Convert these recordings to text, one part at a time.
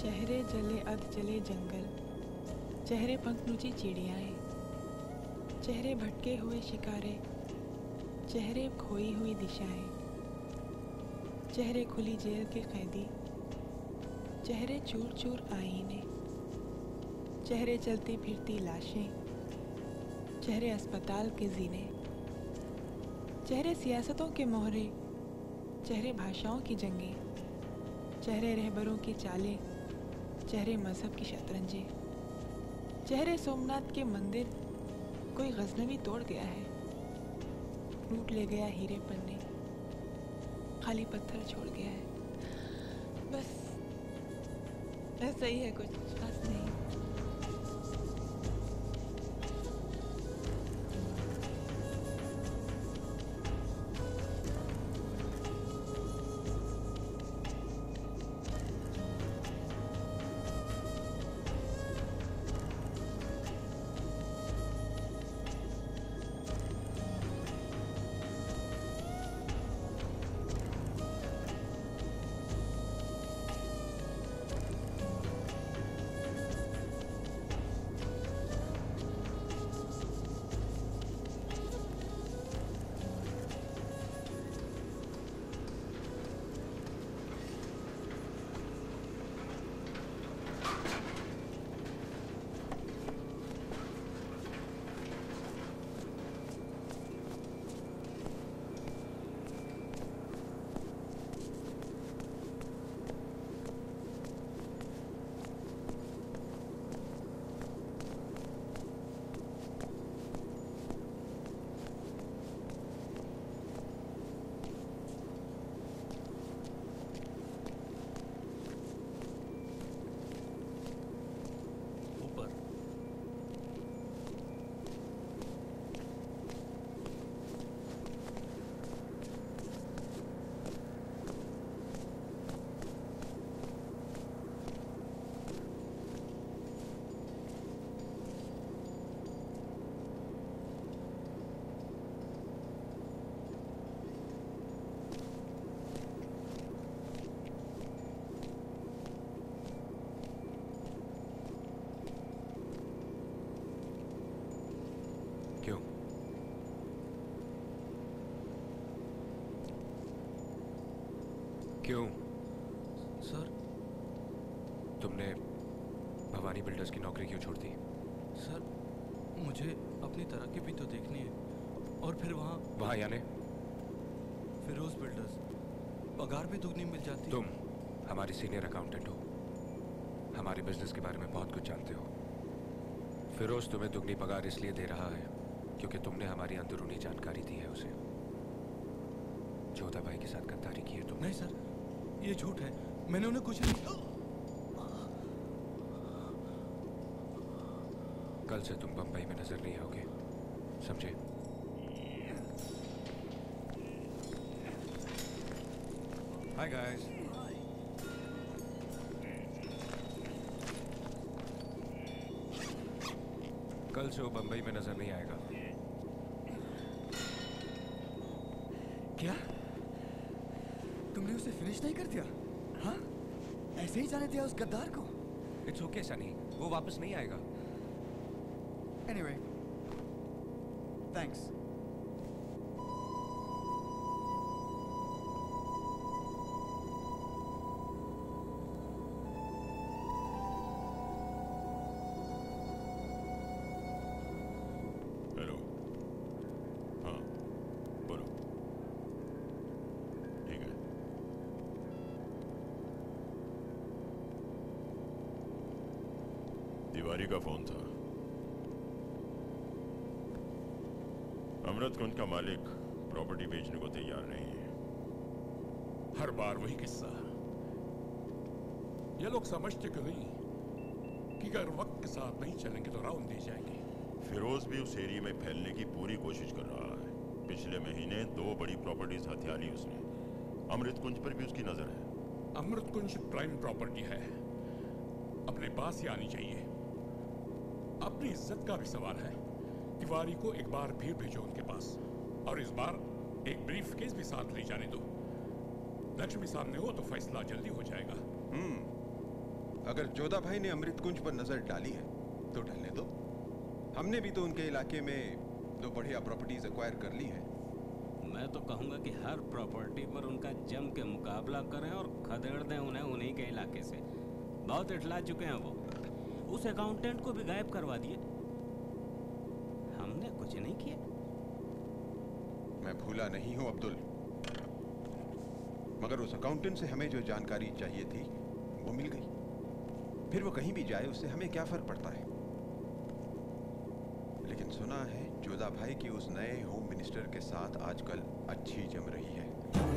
चेहरे जले अध जले जंगल, चेहरे पंखनुची चिड़ियाएँ, चेहरे भटके हुए शिकारे, चेहरे खोई हुई दिशाएं, चेहरे खुली जेल के कैदी, चेहरे चूर चूर आईने, चेहरे चलती फिरती लाशें, चेहरे अस्पताल के जीने, चेहरे सियासतों के मोहरे, चेहरे भाषाओं की जंगें, चेहरे रहबरों की चालें, चेहरे मजहब की शतरंजें, चेहरे सोमनाथ के मंदिर कोई गजनवी तोड़ गया है, लूट ले गया हीरे पन्ने, खाली पत्थर छोड़ गया है। बस ऐसा ही है, कुछ खास नहीं। क्यों? क्यों? सर, तुमने भवानी बिल्डर्स की नौकरी क्यों छोड़ दी? सर, मुझे अपनी तरक्की भी तो देखनी है। और फिर वहाँ यानी फिरोज बिल्डर्स, पगार भी दुगनी मिल जाती। तुम हमारी सीनियर अकाउंटेंट हो, हमारे बिजनेस के बारे में बहुत कुछ जानते हो। फिरोज तुम्हें दुगनी पगार इसलिए दे रहा है क्योंकि तुमने हमारी अंदरूनी जानकारी दी है उसे। जोधा भाई के साथ गद्दारी की है तुमने। नहीं सर, ये झूठ है, मैंने उन्हें कुछ नहीं। कल से तुम बंबई में नजर नहीं आओगे, समझे? Hi guys. कल से वो बंबई में नजर नहीं आएगा। क्या तुमने उसे फिनिश नहीं कर दिया? हाँ, ऐसे ही जाने दिया उस गद्दार को? इट्स ओके सनी, वो वापस नहीं आएगा। Anyway, thanks. हेलो, हाँ बोलो। ठीक है। तिवारी का फोन था। अमृत कुंज का मालिक प्रॉपर्टी बेचने को तैयार नहीं है। हर बार वही किस्सा। ये लोग समझते क्यों नहीं कि अगर वक्त के साथ नहीं चलेंगे तो राउंड दी जाएगी। फिरोज भी उस एरिया में फैलने की पूरी कोशिश कर रहा है। पिछले महीने 2 बड़ी प्रॉपर्टीज हथिया ली उसने। अमृत कुंज पर भी उसकी नजर है। अमृत कुंज प्राइम प्रॉपर्टी है, अपने पास ही आनी चाहिए। अपनी इज्जत का भी सवाल है। तिवारी को एक बार फिर भेजो उनके पास, और इस बार एक ब्रीफ केस भी साथ ले जाने दो। लक्ष्मी सामने हो तो फैसला जल्दी हो जाएगा। अगर जोधा भाई ने अमृत कुंज पर नजर डाली है तो डालने दो। हमने भी तो उनके इलाके में 2 बढ़िया प्रॉपर्टीज एक्वायर कर ली है। मैं तो कहूंगा कि हर प्रॉपर्टी पर उनका जम के मुकाबला करें और खदेड़ दें उन्हें उन्हीं के इलाके से। बहुत इठला चुके हैं वो। उस अकाउंटेंट को भी गायब करवा दिए। हमने कुछ नहीं किया। मैं भूला नहीं हूं अब्दुल, मगर उस अकाउंटेंट से हमें जो जानकारी चाहिए थी वो मिल गई। फिर वो कहीं भी जाए उससे हमें क्या फर्क पड़ता है। लेकिन सुना है जोधा भाई की उस नए होम मिनिस्टर के साथ आजकल अच्छी जम रही है।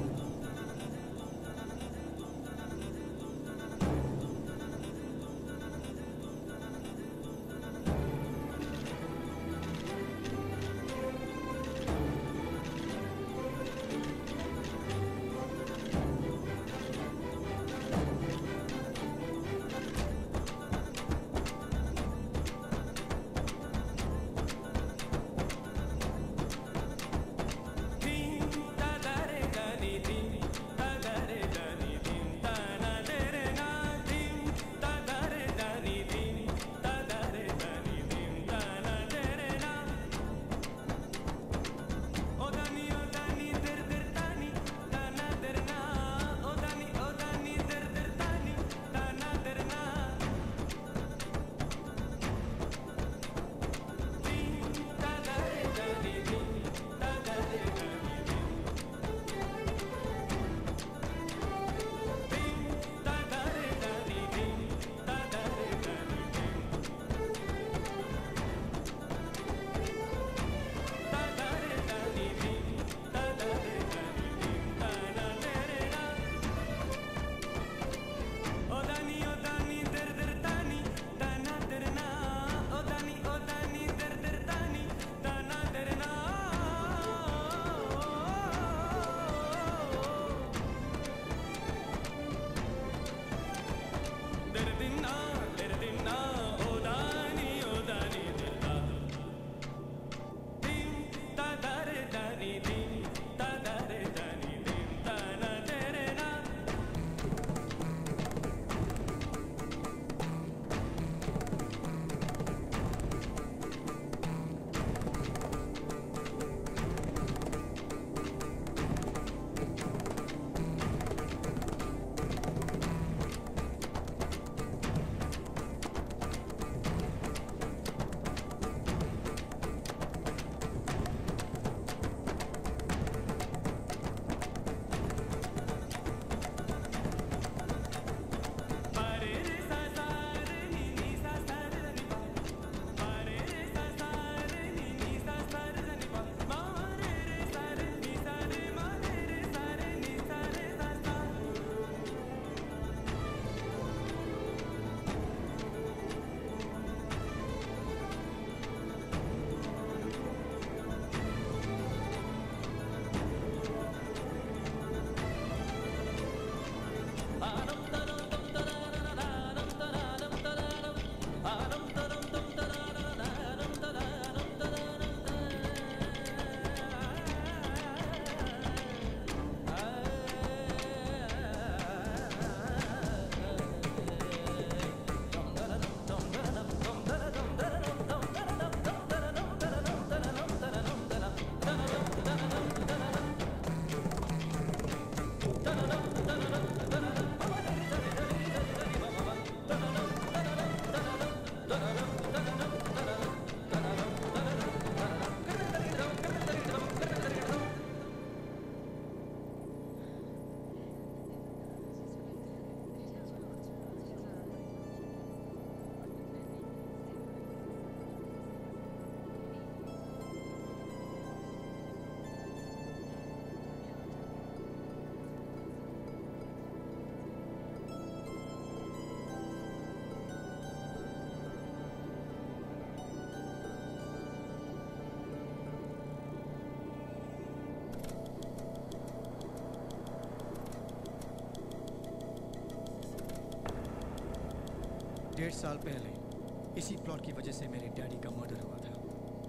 डेढ़ साल पहले इसी प्लॉट की वजह से मेरे डैडी का मर्डर हुआ था।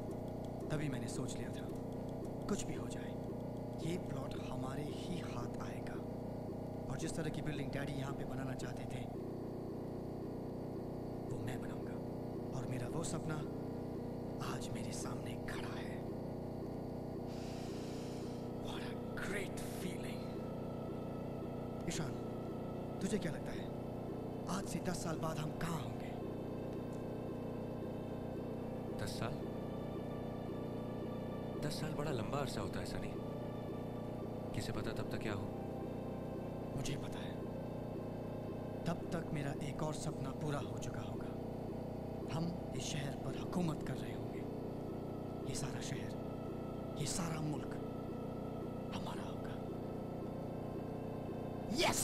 तभी मैंने सोच लिया था कुछ भी हो जाए ये प्लॉट हमारे ही हाथ आएगा। और जिस तरह की बिल्डिंग डैडी यहाँ पे बनाना चाहते थे वो सपना आज मेरे सामने खड़ा है। What a great feeling! Ishan, तुझे क्या लगता है आज से 10 साल बाद हम कहाँ होंगे? 10 साल? 10 साल बड़ा लंबा अरसा होता है सनी। किसे पता तब तक क्या हो? मुझे पता है, तब तक मेरा एक और सपना पूरा हो चुका होगा। हम इस शहर पर हुकूमत कर रहे होंगे। ये सारा शहर, ये सारा मुल्क हमारा होगा। Yes!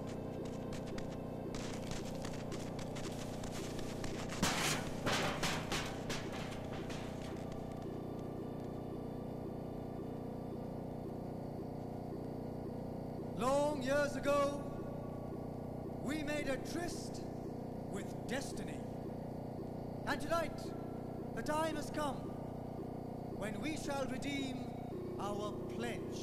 Long years ago, we made a tryst with destiny. And tonight, the time has come when we shall redeem our pledge.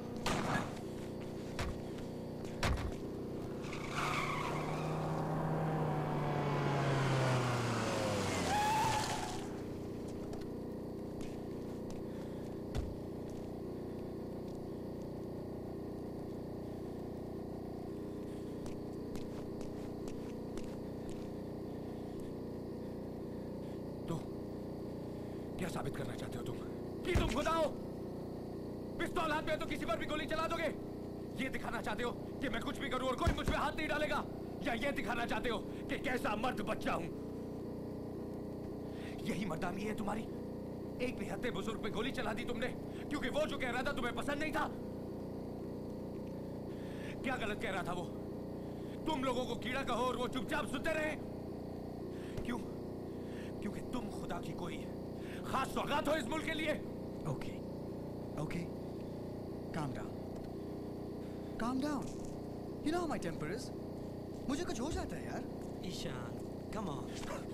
क्या साबित करना चाहते हो तुम? कि तुम खुदा हो? पिस्तौल हाथ में है तो किसी पर भी गोली चला दोगे? ये दिखाना चाहते हो कि मैं कुछ भी करूं और कोई मुझ पे हाथ नहीं डालेगा? या ये दिखाना चाहते हो कि कैसा मर्द बच्चा हूं? यही मर्दानगी है तुम्हारी? एक निहत्थे बुजुर्ग पे गोली चला दी तुमने क्योंकि वो जो कह रहा था तुम्हें पसंद नहीं था? क्या गलत कह रहा था वो? तुम लोगों को कीड़ा कहो और वो चुपचाप सुनते रहे? क्यों? क्योंकि तुम खुदा की कोई खास सौगात हो इस मुल्क के लिए। Okay, okay, calm down, calm down. You know how my temper is. मुझे कुछ हो जाता है यार। Ishan, come on.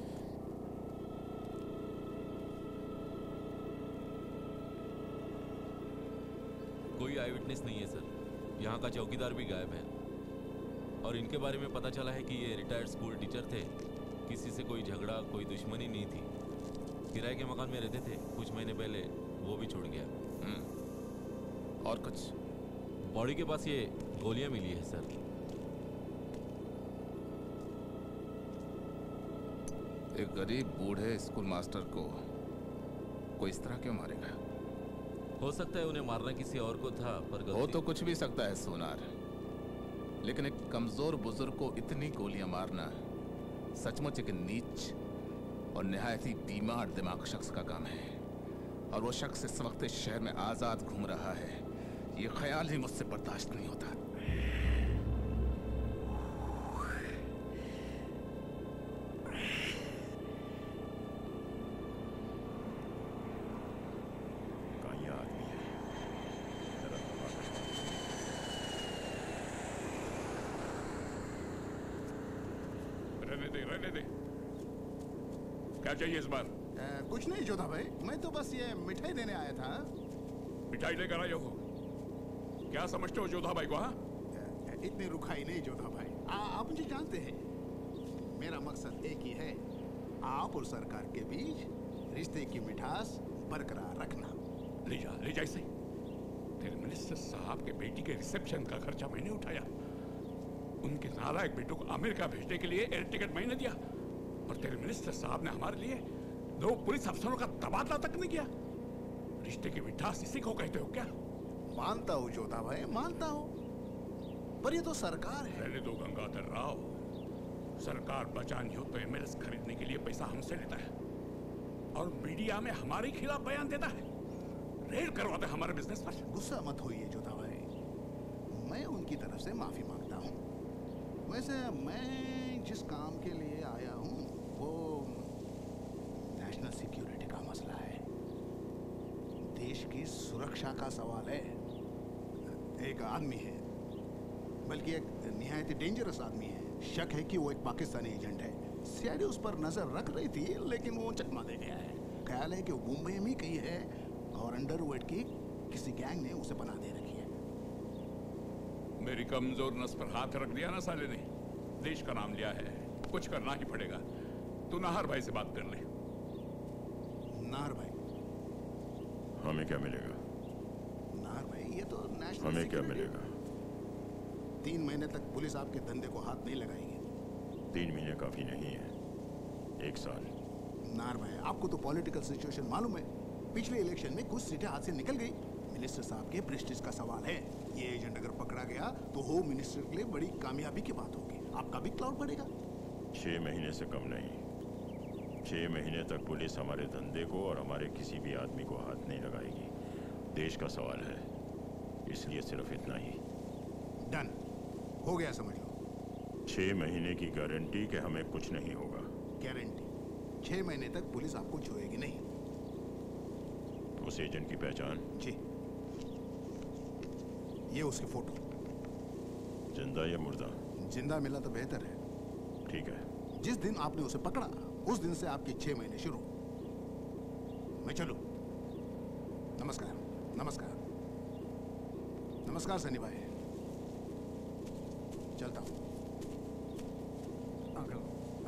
कोई आई विटनेस नहीं है सर। यहाँ का चौकीदार भी गायब है और इनके बारे में पता चला है कि ये रिटायर्ड स्कूल टीचर थे। किसी से कोई झगड़ा, कोई दुश्मनी नहीं थी। किराए के मकान में रहते थे। कुछ महीने पहले वो भी छोड़ गया। और कुछ? बॉडी के पास ये गोलियां मिली है सर। एक गरीब बूढ़े स्कूल मास्टर को कोई इस तरह क्यों मारेगा? हो सकता है उन्हें मारना किसी और को था, पर हो तो कुछ भी सकता है सोनार, लेकिन एक कमजोर बुजुर्ग को इतनी गोलियां मारना सचमुच एक नीच और निहायत ही बीमार दिमाग शख्स का काम है। और वो शख्स इस वक्त इस शहर में आजाद घूम रहा है। ये ख्याल ही मुझसे बर्दाश्त नहीं होता। रहने दे। क्या चाहिए इस बार? कुछ नहीं जोधा भाई, मैं तो बस ये मिठाई देने आया था। मिठाई लेकर आए हो? क्या समझते हो जोधा भाई को? हाँ, इतनी रुखाई नहीं जोधा भाई। आप मुझे जानते हैं, मेरा मकसद एक ही है, आप और सरकार के बीच रिश्ते की मिठास बरकरार रखना। ले जा इसे। तेरे मिनिस्टर साहब के बेटी के रिसेप्शन का खर्चा मैंने उठाया। उनके नालायक बेटों को अमेरिका भेजने के लिए एयर टिकट मैंने दिया। और तेरे मिनिस्टर साहब ने हमारे लिए 2 पुलिस अफसरों का तबादला तक नहीं किया। रिश्ते की मिठास इसी को कहते हो क्या? मानता हूँ जोधा भाई, मानता हूँ, पर ये तो सरकार है। रहने दो गंगाधर राव। सरकार बचानी हो तो एमएलएस खरीदने के लिए पैसा हमसे लेता है और मीडिया में हमारे खिलाफ बयान देता है। रेड करवाता है हमारे बिजनेस पर। गुस्सा मत होइए जोधा भाई, मैं उनकी तरफ से माफी मांगता हूँ। वैसे मैं जिस काम के लिए आया हूँ वो नेशनल सिक्योरिटी का मसला है, देश की सुरक्षा का सवाल है। एक आदमी है, बल्कि एक निहायत डेंजरस आदमी है। शक है कि वो एक पाकिस्तानी एजेंट है। सीआईडी उस पर नजर रख रही थी, लेकिन वो चकमा दे गया है। ख्याल है कि वो मुंबई में कहीं है और अंडरवर्ल्ड की किसी गैंग ने उसे बना दे रखी है। मेरी कमजोर नस पर हाथ रख दिया ना साले ने। देश का नाम लिया है, कुछ करना ही पड़ेगा। तू नाहर भाई से बात कर ले। नाहर भाई। हमें क्या मिलेगा? नाहर भाई, ये तो नेशनल हमें क्या सिक्योरिटी। मिलेगा? 3 महीने तक पुलिस आपके धंधे को हाथ नहीं लगाएगी। 3 महीने काफी नहीं है, 1 साल। नाहर भाई, आपको तो पॉलिटिकल सिचुएशन मालूम है। पिछले इलेक्शन में कुछ सीटें हाथ से निकल गई। मिनिस्टर साहब के प्रेस्टीज का सवाल है। ये एजेंट अगर पकड़ा गया तो होम मिनिस्टर के लिए बड़ी कामयाबी की बात होगी। आपका भी क्लाउड बढ़ेगा। 6 महीने से कम नहीं। 6 महीने तक पुलिस हमारे धंधे को और हमारे किसी भी आदमी को हाथ नहीं लगाएगी। देश का सवाल है, इसलिए सिर्फ इतना ही। डन, हो गया समझ लो। 6 महीने की गारंटी कि हमें कुछ नहीं होगा। गारंटी 6 महीने तक पुलिस आपको छुएगी नहीं। उस एजेंट की पहचान? जी, ये उसकी फोटो। जिंदा या मुर्दा? जिंदा मिला तो बेहतर है। ठीक है। जिस दिन आपने उसे पकड़ा उस दिन से आपके 6 महीने शुरू। मैं चलूं? नमस्कार। नमस्कार। नमस्कार सनी भाई, चलता हूं। Uncle,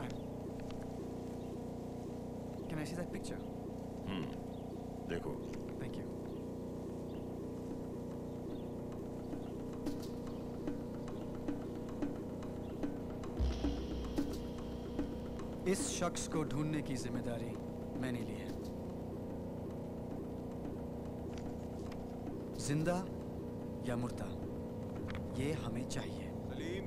can I see that picture? देखो। Thank you. इस शख्स को ढूंढने की जिम्मेदारी मैंने ली है। जिंदा या मुर्दा, ये हमें चाहिए। सलीम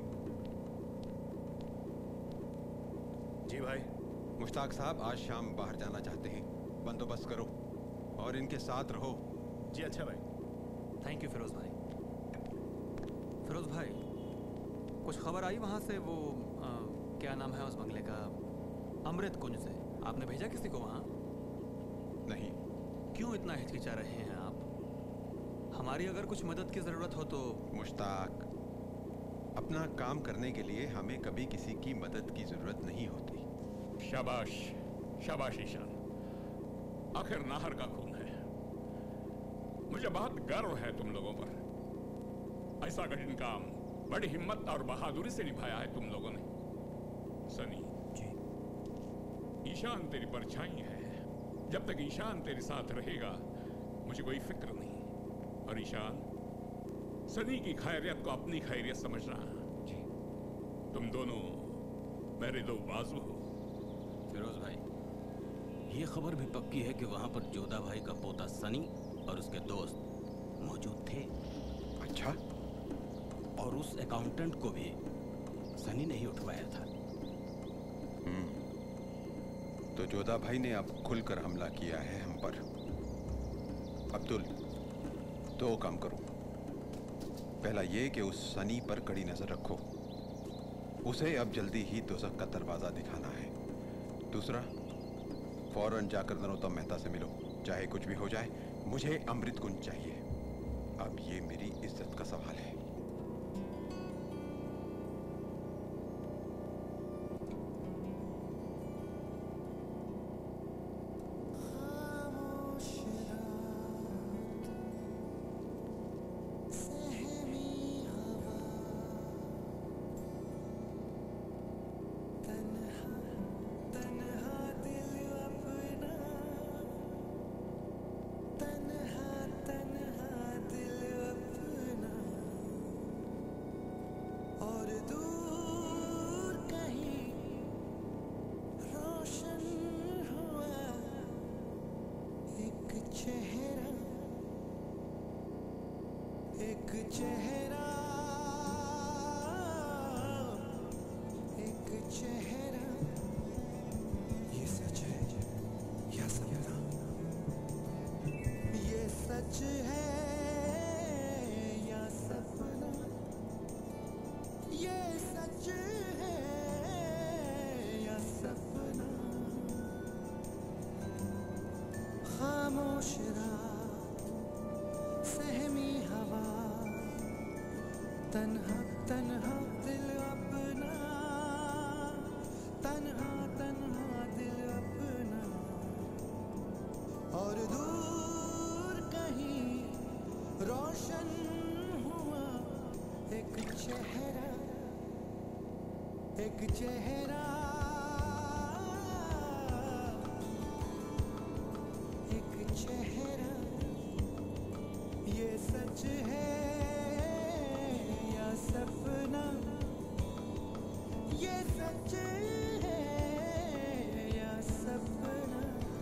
जी भाई। मुश्ताक साहब आज शाम बाहर जाना चाहते हैं, बंदोबस्त करो और इनके साथ रहो। जी अच्छा भाई। थैंक यू फिरोज भाई। फिरोज भाई, कुछ खबर आई वहाँ से? वो क्या नाम है उस बंगले का? अमृत कुंज से आपने भेजा किसी को वहाँ? नहीं। क्यों इतना हिचकिचा रहे हैं आप? हमारी अगर कुछ मदद की जरूरत हो तो। मुश्ताक, अपना काम करने के लिए हमें कभी किसी की मदद की जरूरत नहीं होती। शाबाश, शाबाश ईशान, आखिर नाहर का खून है। मुझे बहुत गर्व है तुम लोगों पर। ऐसा कठिन काम बड़ी हिम्मत और बहादुरी से निभाया है तुम लोगों ने। सनी जी, ईशान तेरी परछाई है। जब तक ईशान तेरे साथ रहेगा मुझे कोई फिक्र नहीं। और ईशान, सनी की खैरियत को अपनी खैरियत समझना। जी, तुम दोनों मेरे 2 बाजू हो। फिरोज भाई, ये खबर भी पक्की है कि वहाँ पर जोधा भाई का पोता सनी और उसके दोस्त मौजूद थे। अच्छा? और उस अकाउंटेंट को भी सनी ने ही उठवाया था। तो जोधा भाई ने अब खुलकर हमला किया है हम पर। अब्दुल, 2 काम करो। पहला ये कि उस सनी पर कड़ी नजर रखो। उसे अब जल्दी ही दोज़ख का दरवाजा दिखाना है। दूसरा, फौरन जाकर नरोत्तम मेहता से मिलो। चाहे कुछ भी हो जाए, मुझे अमृत कुंज चाहिए। अब ये मेरी इज्जत का सवाल है। खामोश रात, सहमी हवा, तन्हा तन्हा दिल अपना, तन्हा तन्हा दिल अपना, और दूर कहीं रोशन हुआ एक चेहरा, एक चेहरा। सच है या सपना, ये सच है या सपना।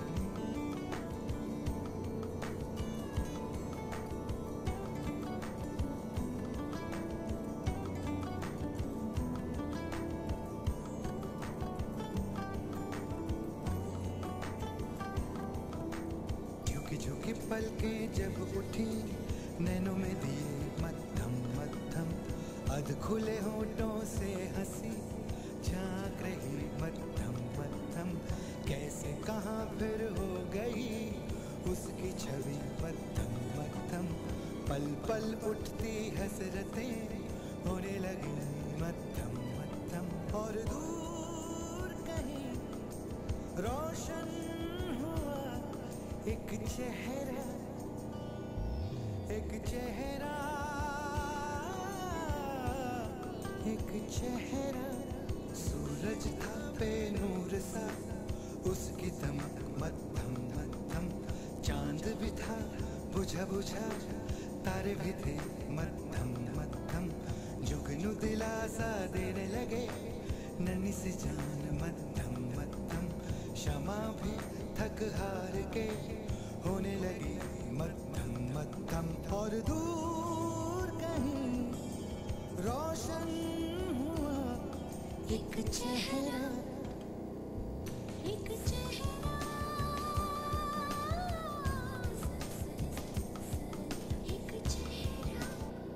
झुकी झुकी पलकें जब उठी, नैनों में दिए मद्धम मद्धम, अध खुले होठों से हंसी झांक रही मद्धम मद्धम। कैसे कहाँ फिर हो गई उसकी छवि मद्धम मद्धम, पल पल उठती हसरतें होने लगी मद्धम मद्धम। और दूर कहीं रोशन हुआ एक चेहरा, एक चेहरा, एक चेहरा। सूरज था बेनूर सा, उसकी दमक मद्धम मद्धम। चांद भी था बुझा बुझा, तारे भी थे मद्धम मद्धम। जुगनू दिलासा देने लगे नन्ही सी जान मद्धम मद्धम। क्षमा भी थक हार के होने लगी मद्धम मद्धम। और दूर कहीं रोशन हुआ एक चेहरा, एक चेहरा, एक चेहरा।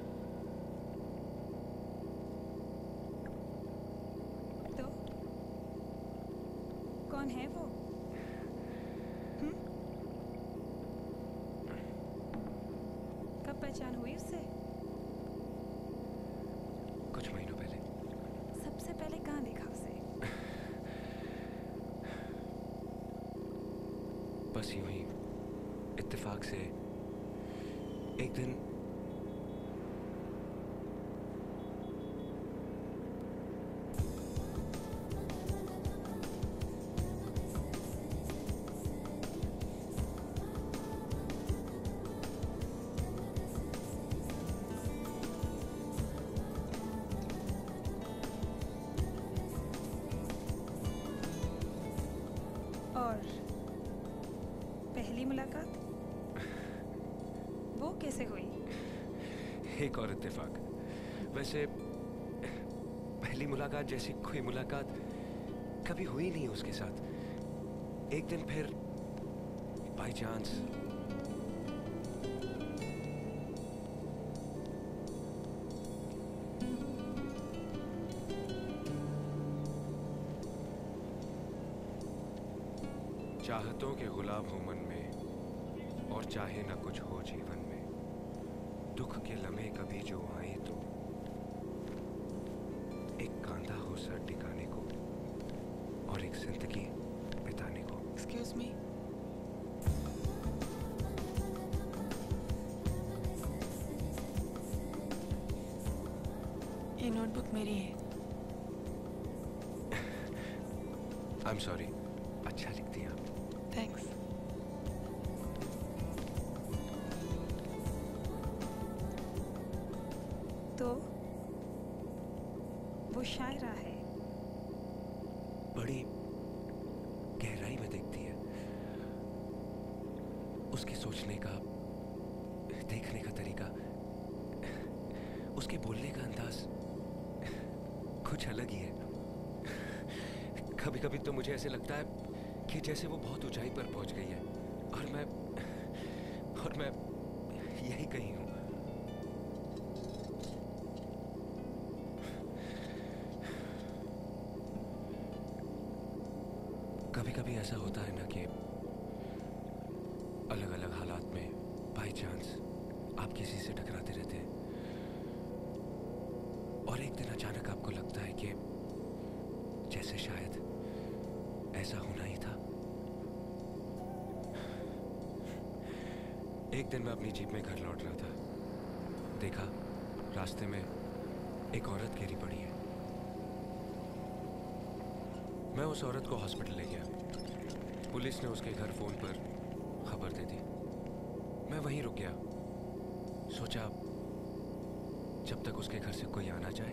तो कौन है वो? कब पहचान हुई उससे? कुछ महीनों पहले। सबसे पहले कहाँ देखा उसे? बस यूं ही इत्तेफाक से एक दिन और पहली मुलाकात वो कैसे हुई? एक और इत्तेफाक। वैसे पहली मुलाकात जैसी कोई मुलाकात कभी हुई नहीं उसके साथ। एक दिन फिर बाय चांस चाहतों के गुलाब हो मन में और चाहे न कुछ हो जीवन में, दुख के लम्हे कभी जो आए तो एक कांधा हो सर टिकाने को और एक जिंदगी बिताने को। एक्सक्यूज मी, ये नोटबुक मेरी है। आई एम सॉरी, अच्छा लिखती हैं आप। थैंक्स। तो वो शायरा है। बड़ी गहराई में देखती है। उसके सोचने का, देखने का तरीका, उसके बोलने का अंदाज कुछ अलग ही है। कभी कभी तो मुझे ऐसे लगता है कि जैसे वो बहुत ऊंचाई पर पहुंच गई है और मैं यही कहीं हूं। कभी कभी ऐसा होता है ना कि अलग अलग हालात में बाय चांस आप किसी से टकराते रहते हैं और एक दिन अचानक आपको लगता है कि जैसे शायद ऐसा होना ही था। एक दिन मैं अपनी जीप में घर लौट रहा था, देखा रास्ते में एक औरत गिरी पड़ी है। मैं उस औरत को हॉस्पिटल ले गया। पुलिस ने उसके घर फोन पर खबर दे दी। मैं वहीं रुक गया। सोचा जब तक उसके घर से कोई आना चाहे।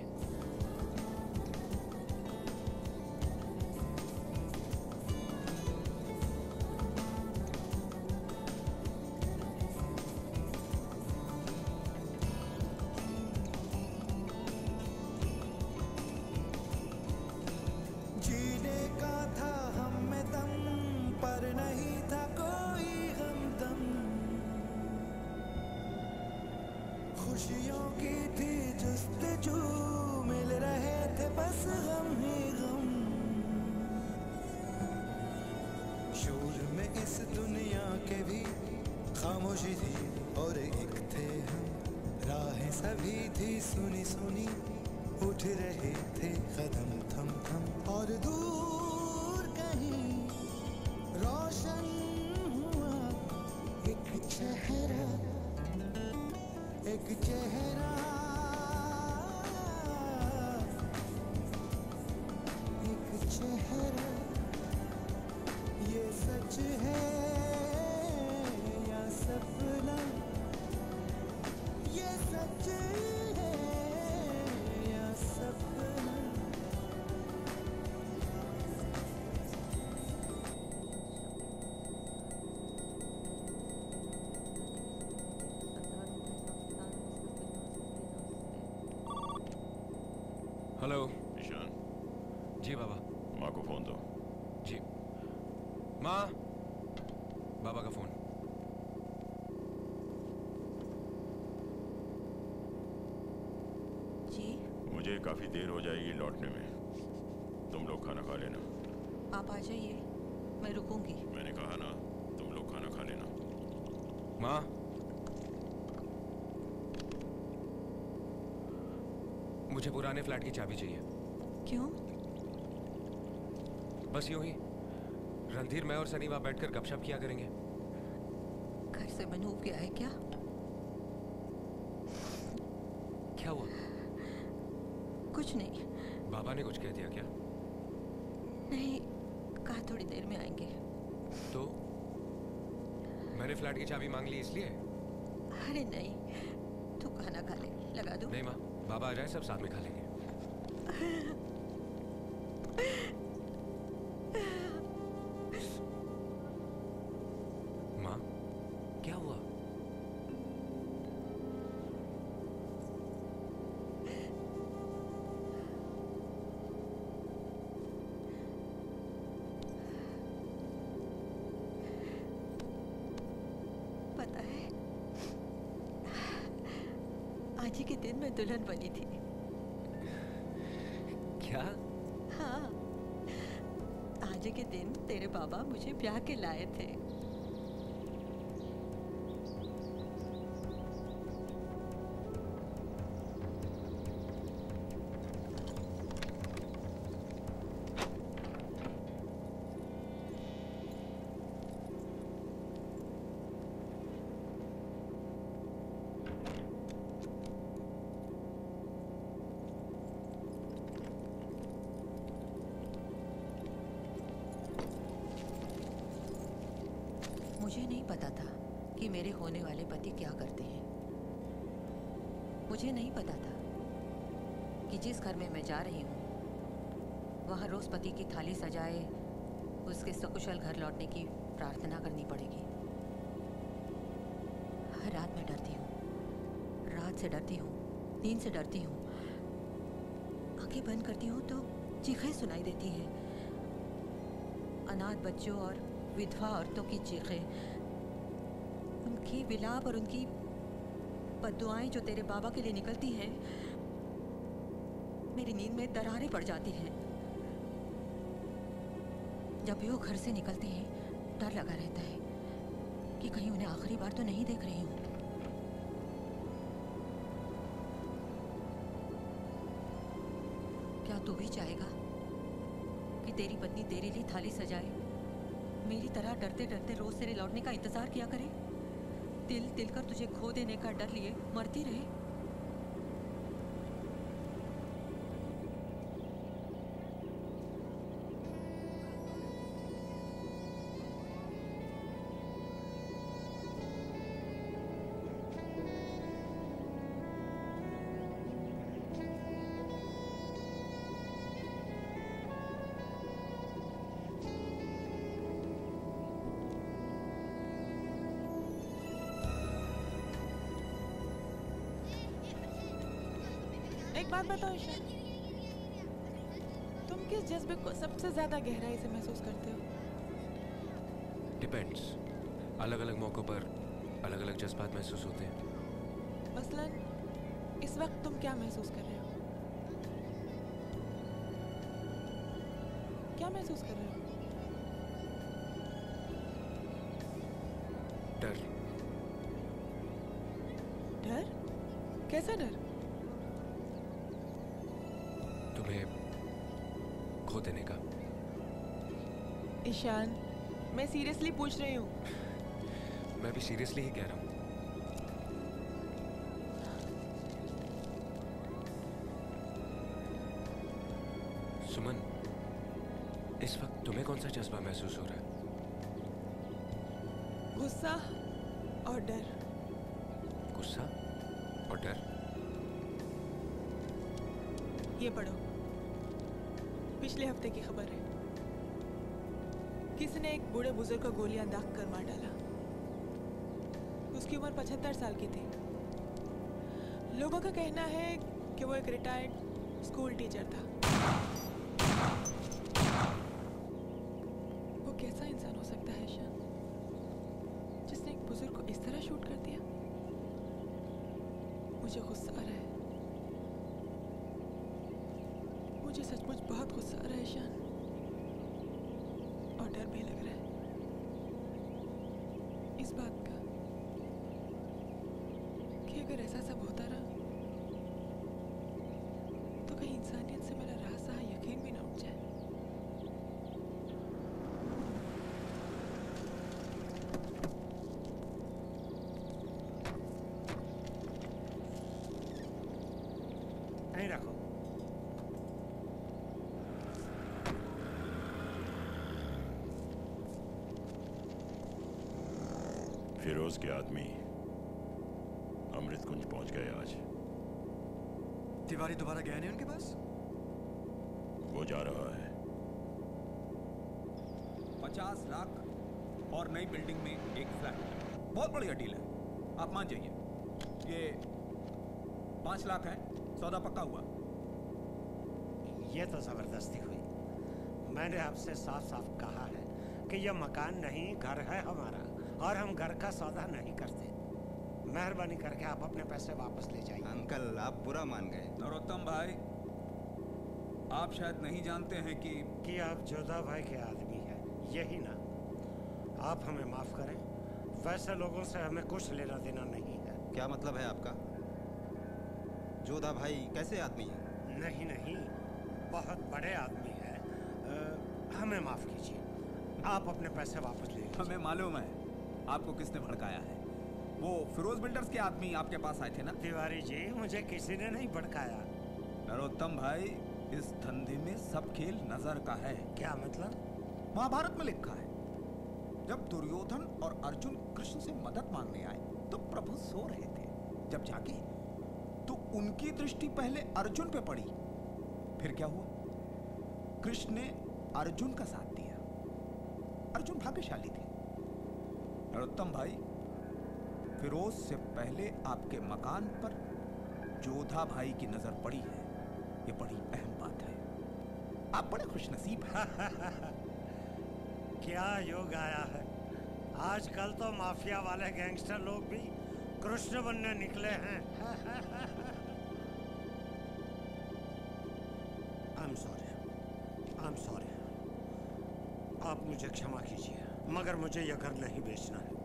जीने का था हम में दम, पर नहीं था कोई हमदम। खुशियों की थी जुस्तजू, मिल रहे थे बस गम ही गम। शोर में इस दुनिया के भी खामोशी थी और एक थे हम। राहें सभी थी सुनी सुनी, उठ रहे थे कदम थम थम। और दूर कहीं रोशन हुआ एक चेहरा, एक चेहरा, एक चेहरा। ये सच है या सपना, ये सच है या सपना। हेलो। ईशान। जी बाबा। माँ को फोन दो। जी। माँ। बाबा का फोन। जी। मुझे काफी देर हो जाएगी लौटने में, तुम लोग खाना खा लेना। आप आ जाइए, मैं रुकूंगी। मैंने कहा ना, तुम लोग खाना खा लेना। माँ। मुझे पुराने फ्लैट की चाबी चाहिए। क्यों? बस यूं ही। रणधीर, मैं और सनी वहां बैठकर गपशप किया करेंगे। घर से मनूब गया है क्या? क्या हुआ? कुछ नहीं। बाबा ने कुछ कह दिया क्या? नहीं, कहा थोड़ी देर में आएंगे। तो मैंने फ्लैट की चाबी मांग ली इसलिए? अरे नहीं, तू खाना खा ले, लगा दूं? नहीं माँ, बाबा आ जाए सब साथ में खा लेंगे। माँ, क्या हुआ? पता है, आज ही के दिन मैं दुल्हन बनी थी। क्या? हाँ, आज ही के दिन तेरे बाबा मुझे ब्याह के लाए थे। मुझे नहीं पता था कि मेरे होने वाले पति क्या करते हैं। मुझे नहीं पता था कि जिस घर में मैं जा रही हूँ वहाँ रोज पति की थाली सजाए उसके सकुशल घर लौटने की प्रार्थना करनी पड़ेगी। हर रात मैं डरती हूँ, रात से डरती हूँ, नींद से डरती हूँ। आंखें बंद करती हूँ तो चीखें सुनाई देती हैं, अनाथ बच्चों और विधवा औरतों की चीखें, उनकी विलाप और उनकी बद्दुआएं जो तेरे बाबा के लिए निकलती हैं, मेरी नींद में दरारें पड़ जाती हैं। जब भी वो घर से निकलते हैं डर लगा रहता है कि कहीं उन्हें आखिरी बार तो नहीं देख रही हूँ। क्या तू भी चाहेगा कि तेरी पत्नी तेरे लिए थाली सजाए, मेरी तरह डरते डरते रोज तेरे लौटने का इंतजार किया करे, तिल तिल कर तुझे खो देने का डर लिए मरती रहे? बात बताओ ईशान, तुम किस जज्बे को सबसे ज्यादा गहराई से महसूस करते हो? डिपेंड्स, अलग अलग मौक़ों पर अलग अलग जज्बात महसूस होते हैं। मसलन इस वक्त तुम क्या महसूस कर रहे हो? क्या महसूस कर रहे हो? डर। डर? कैसा डर? तुम्हें खो देने का। ईशान, मैं सीरियसली पूछ रही हूँ। मैं भी सीरियसली ही कह रहा हूँ। सुमन, इस वक्त तुम्हें कौन सा जज्बा महसूस हो रहा है? गुस्सा और डर। गुस्सा और डर? ये पढ़ो, पिछले हफ्ते की खबर है। किसी ने एक बूढ़े बुजुर्ग को गोलियां दाग कर मार डाला। उसकी उम्र 75 साल की थी। लोगों का कहना है कि वो एक रिटायर्ड स्कूल टीचर था। वो कैसा इंसान हो सकता है ईशान, जिसने एक बुजुर्ग को इस तरह शूट कर दिया? मुझे गुस्सा आ रहा है, मुझे सचमुच बहुत गुस्सा आ रहा है ईशान, और डर भी लग रहा है इस बात का कि अगर ऐसा सब होता रहा तो कहीं इंसानियत से मेरा रास्ता यकीन भी ना उठ जाए। नहीं रखो। फिरोज के आदमी अमृत कुंज पहुंच गए आज। तिवारी दोबारा गया नहीं उनके पास? वो जा रहा है। 50 लाख और नई बिल्डिंग में एक फ्लैट, बहुत बढ़िया डील है, आप मान जाइए। ये 5 लाख है, सौदा पक्का हुआ। ये तो जबरदस्ती हुई। मैंने आपसे साफ साफ कहा है कि यह मकान नहीं घर है हमारा, और हम घर का सौदा नहीं करते। मेहरबानी करके आप अपने पैसे वापस ले जाइए। अंकल, आप बुरा मान गए। नरोत्तम भाई, आप शायद नहीं जानते हैं कि आप जोधा भाई के आदमी हैं, यही ना? आप हमें माफ करें, वैसे लोगों से हमें कुछ लेना देना नहीं है। क्या मतलब है आपका? जोधा भाई कैसे आदमी है? नहीं नहीं, बहुत बड़े आदमी है। हमें माफ कीजिए, आप अपने पैसे वापस ले लीजिए। हमें मालूम है आपको किसने भड़काया है। वो फिरोज बिल्डर्स के आदमी आपके पास आए थे ना? तिवारी जी, मुझे किसी ने नहीं भड़काया। नरोत्तम भाई, इस धंधे में सब खेल नजर का है। क्या मतलब? महाभारत में लिखा है, जब दुर्योधन और अर्जुन कृष्ण से मदद मांगने आए तो प्रभु सो रहे थे। जब जागे तो उनकी दृष्टि पहले अर्जुन पे पड़ी। फिर क्या हुआ? कृष्ण ने अर्जुन का साथ दिया। अर्जुन भाग्यशाली थे। नरोत्तम भाई, फिरोज से पहले आपके मकान पर जोधा भाई की नजर पड़ी है, ये बड़ी अहम बात है। आप बड़े खुशनसीब हैं। क्या योग आया है, आजकल तो माफिया वाले गैंगस्टर लोग भी कृष्ण बनने निकले हैं। I'm sorry। आप मुझे क्षमा कीजिए, मगर मुझे यह घर नहीं बेचना है।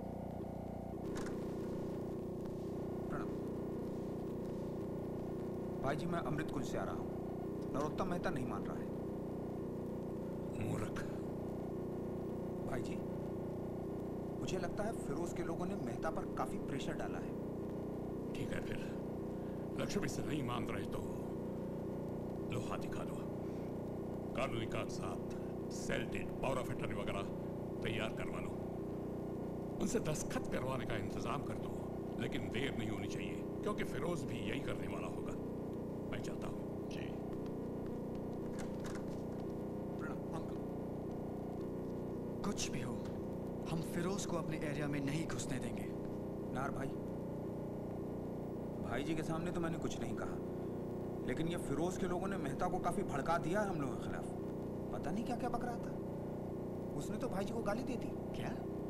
भाई जी, मैं अमृत कुंज से आ रहा हूँ। नरोत्तम मेहता नहीं मान रहा है। मूर्ख। भाई जी, मुझे लगता है फिरोज के लोगों ने मेहता पर काफी प्रेशर डाला है। ठीक है, फिर लक्ष्मी से नहीं मान रहे तो लोहा दिखा दो। कानूनी कागजात, sale deed, power of attorney वगैरह तैयार करवा लो। उनसे दस्तखत करवाने का इंतजाम कर दो, लेकिन देर नहीं होनी चाहिए, क्योंकि फिरोज भी यही करने वाला होगा। मैं चाहता हूँ। जी। कुछ भी हो, हम फिरोज को अपने एरिया में नहीं घुसने देंगे। नार भाई, भाई जी के सामने तो मैंने कुछ नहीं कहा, लेकिन ये फिरोज के लोगों ने मेहता को काफी भड़का दिया है हम लोगों के खिलाफ। पता नहीं क्या क्या बक रहा था। उसने तो भाई जी को गाली दी थी। क्या?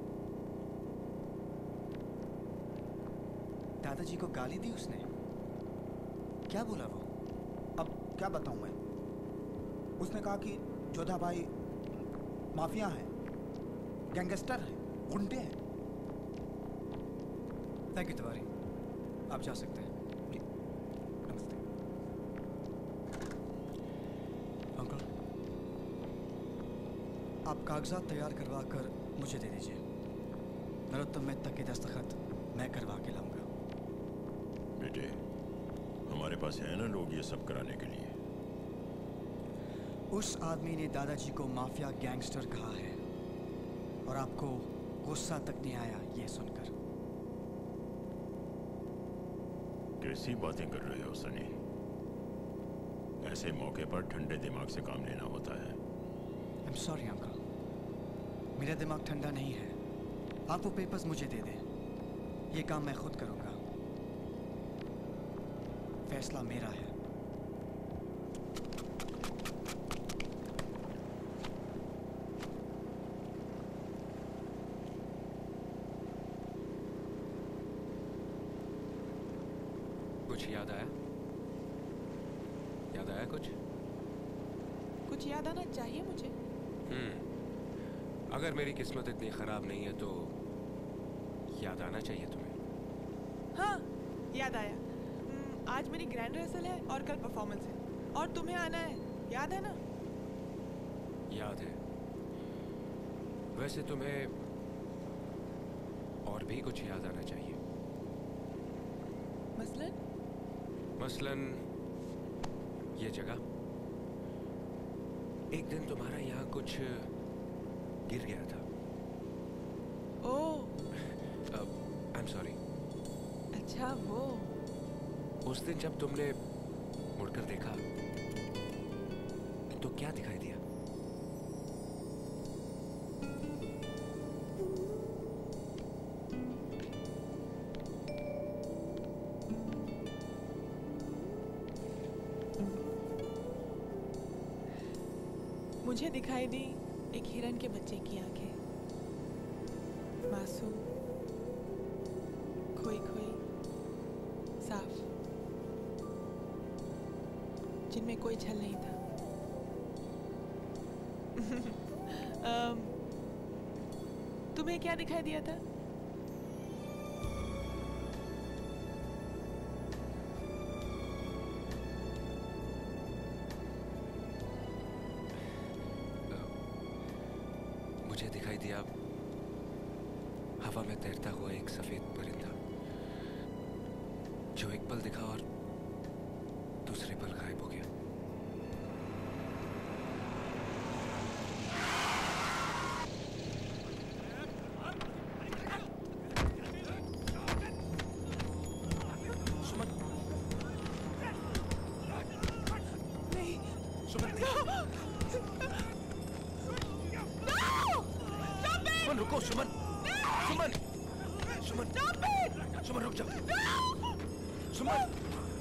दादाजी को गाली दी उसने? क्या बोला वो? अब क्या बताऊं मैं। उसने कहा कि जोधा भाई माफिया हैं, गैंगस्टर हैं, गुंडे हैं। थैंक यू तिवारी, आप जा सकते हैं। नमस्ते। अंकल, आप कागजात तैयार करवा कर मुझे दे दीजिए। नरोत्तम मेहता के दस्तखत मैं करवा के लाऊंगा। बेटे, हमारे पास है ना लोग ये सब कराने के लिए। उस आदमी ने दादाजी को माफिया गैंगस्टर कहा है और आपको गुस्सा तक नहीं आया ये सुनकर। कैसी बातें कर रहे हो सनी? ऐसे मौके पर ठंडे दिमाग से काम लेना होता है। I'm sorry अंकल, मेरा दिमाग ठंडा नहीं है। आप वो पेपर्स मुझे दे दें, ये काम मैं खुद करूंगा। फैसला मेरा है। कुछ याद आया? याद आया कुछ? कुछ याद आना चाहिए मुझे। अगर मेरी किस्मत इतनी खराब नहीं है तो याद आना चाहिए तुम्हें। हाँ, याद आया। आज मेरी ग्रैंड रिहर्सल है और कल परफॉर्मेंस है और तुम्हें आना है, याद है ना? याद है। वैसे तुम्हें और भी कुछ याद आना चाहिए। मसलन ये जगह। एक दिन तुम्हारा यहाँ कुछ गिर गया था। Oh, I am sorry. अच्छा वो। उस दिन जब तुमने मुड़कर देखा तो क्या दिखाई दिया? मुझे दिखाई दी एक हिरन के बच्चे की आंखें, मासूम, खोई खोई, साफ, जिनमें कोई छल नहीं था। तुम्हें क्या दिखाई दिया था? मुझे दिखाई दिया हवा में तैरता हुआ एक सफेद परिंदा, जो एक पल दिखा और दूसरे पल गायब हो गया। रुको सुमन, सुमन, सुमन, सुमन रुक जाओ, सुमन।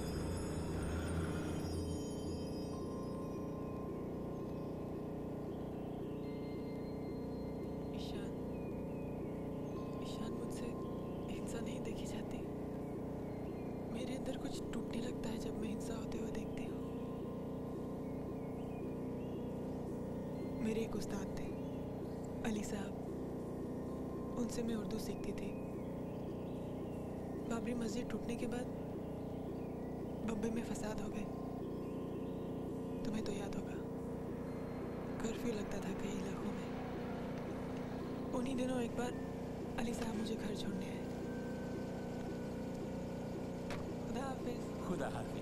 ईशान मुझसे हिंसा नहीं देखी जाती। मेरे अंदर कुछ टूटने लगता है जब मैं हिंसा होते हुए देखती हूँ। मेरे एक उस्ताद थे, अली साहब, उनसे मैं उर्दू सीखती थी। बाबरी मस्जिद टूटने के बाद बम्बई में फसाद हो गए। तुम्हें तो याद होगा, कर्फ्यू लगता था कई इलाकों में। उन्हीं दिनों एक बार अली साहब मुझे घर छोड़ने आए। खुदा हाफिज। खुदा हाफिज।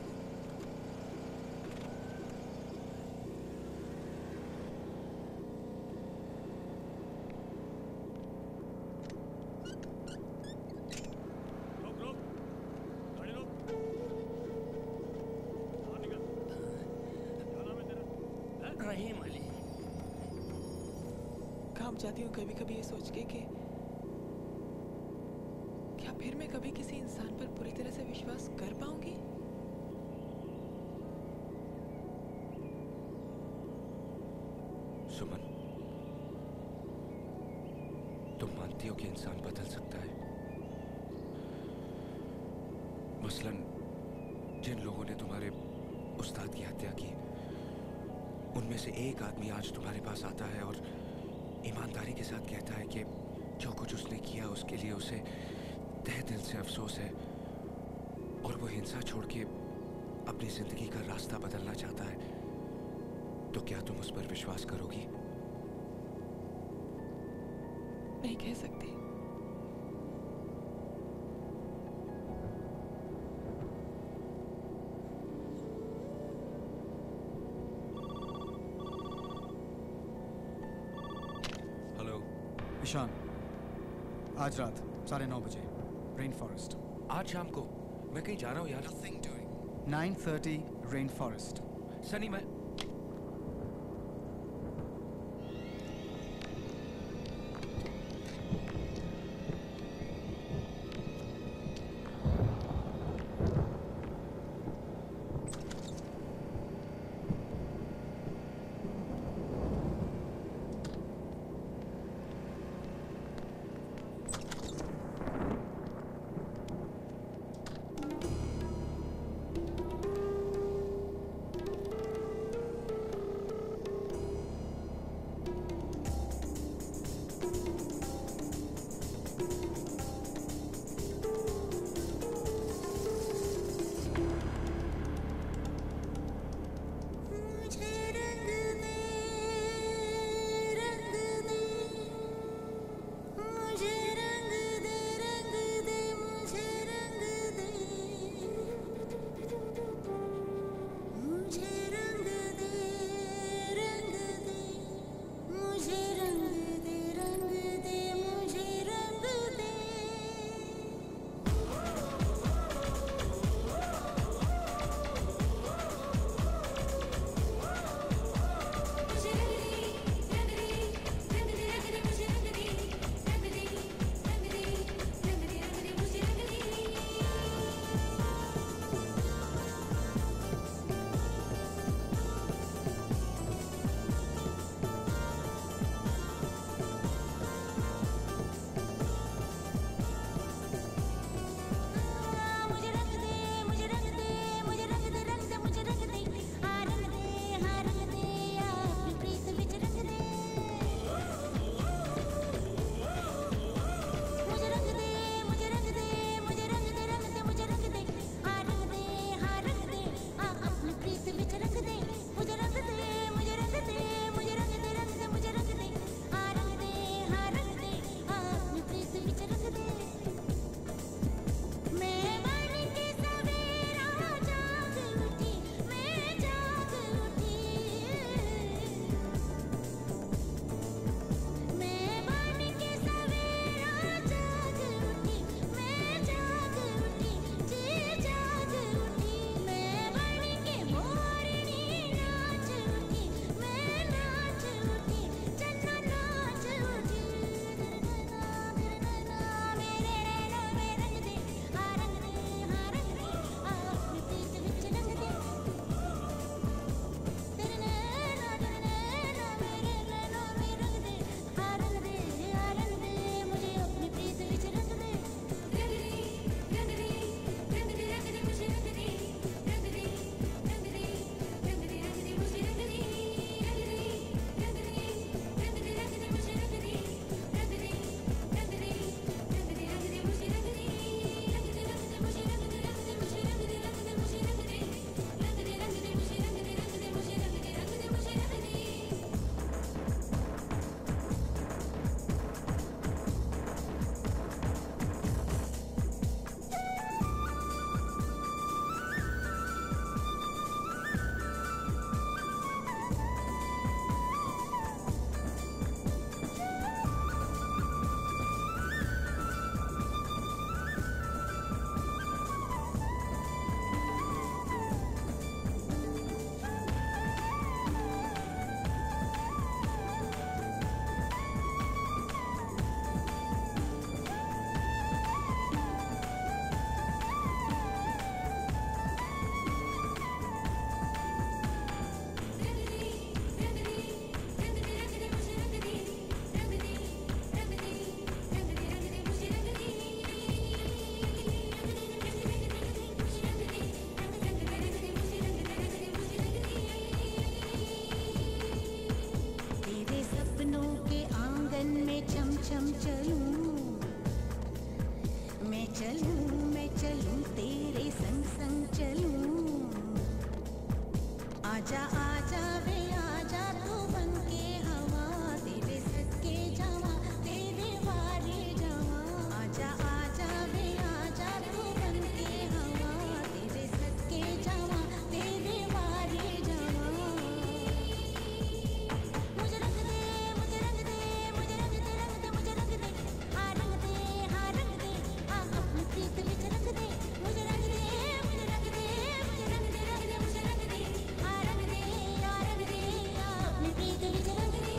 चाहती हूँ कभी कभी ये सोच के कि क्या फिर मैं कभी किसी इंसान पर पूरी तरह से विश्वास कर पाऊंगी? सुमन, तुम मानती हो कि इंसान बदल सकता है? मसलन जिन लोगों ने तुम्हारे उस्ताद की हत्या की, उनमें से एक आदमी आज तुम्हारे पास आता है और ईमानदारी के साथ कहता है कि जो कुछ उसने किया उसके लिए उसे तहे दिल से अफसोस है और वो हिंसा छोड़ के अपनी जिंदगी का रास्ता बदलना चाहता है, तो क्या तुम उस पर विश्वास करोगी? नहीं कह सकती। हेलो ईशान, आज रात 9:30 बजे रेन फॉरेस्ट। आज शाम को? मैं कहीं जा रहा हूँ यार। 9:30 रेन फॉरेस्ट। सनी, मैं मैं चम चम चलूं, मैं चलूं तेरे संग संग चलूं। आजा आजा वे आजा तू बन के हवा, तेरे सदके जावा तेरे वारे जावा। आजा आजा वे आजा तू बन के हवा, तेरे सदके जावा तेरे वारे जावा। मुझे रंग दे मुझे रंग दे मुझे रंग दे रंग दे मुझे रंग दे, हाँ रंग दे हाँ रंग दे, हाँ अपनी प्रीत विच रंग दे। मुझे रंग दे मुझे रंग दे मुझे रंग दे रंग दे मुझे रंग दे, हाँ रंग दे हाँ रंग दे, हाँ अपनी प्रीत विच रंग दे।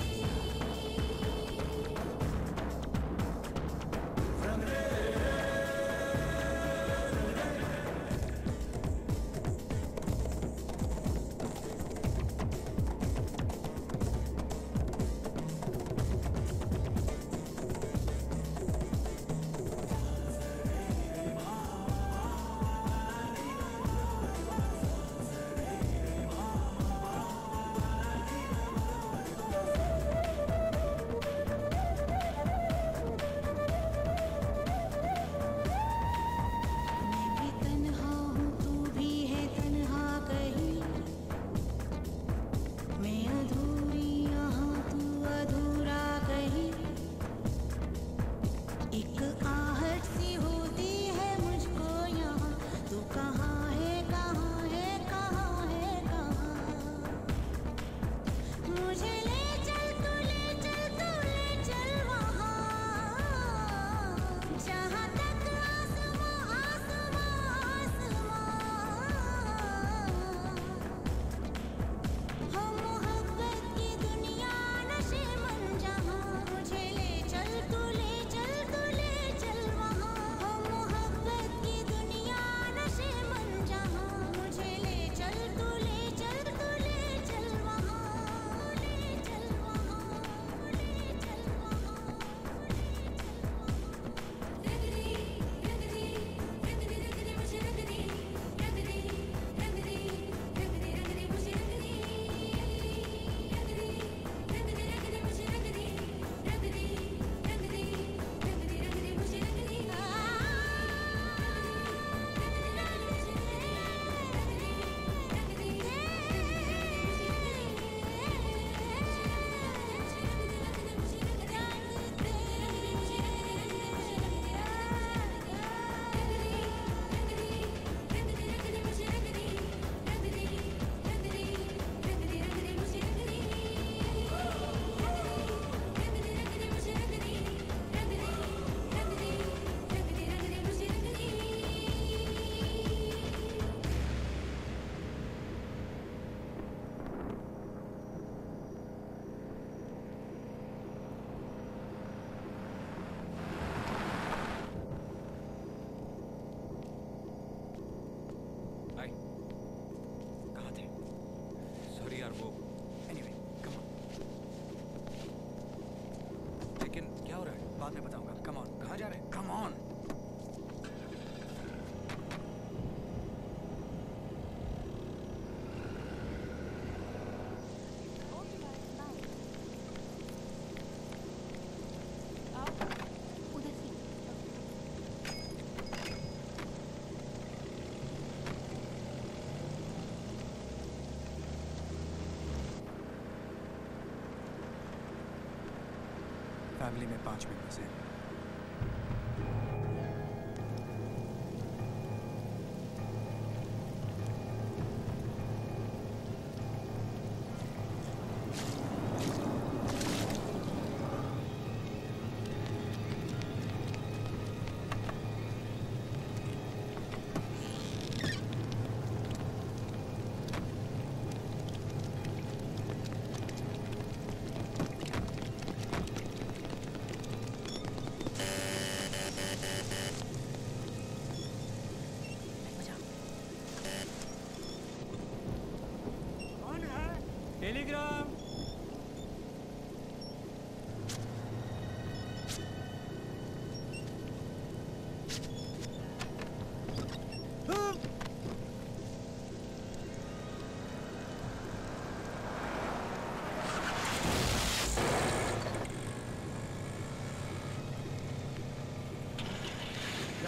मैं भी तन्हा हूँ तू भी है तन्हा कहीं, मैं अधूरी यहाँ तू अधूरा कहीं। एक आहट सी होती है मुझको यहाँ, तू कहाँ है कहाँ है कहाँ है कहाँ। मुझे ले चल तू ले चल तू ले चल वहाँ, जहाँ तक आसमां आसमां आसमां। हम मोहब्बत की दुनिया नशे मन जहाँ, मुझे ले चल तू ले चल वहाँ। हम मोहब्बत की दुनिया नशे मन जहाँ, मुझे ले चल तू ले चल वहाँ। ले चल वहाँ ले चल वहाँ। हाय, कहाँ थे? सॉरी यार वो, एनीवे कम ऑन, लेकिन क्या हो रहा है? बाद में बताऊंगा। कम ऑन, कहाँ जा रहे हैं? Come on. फैमिली में 5 मेंबर्स हैं।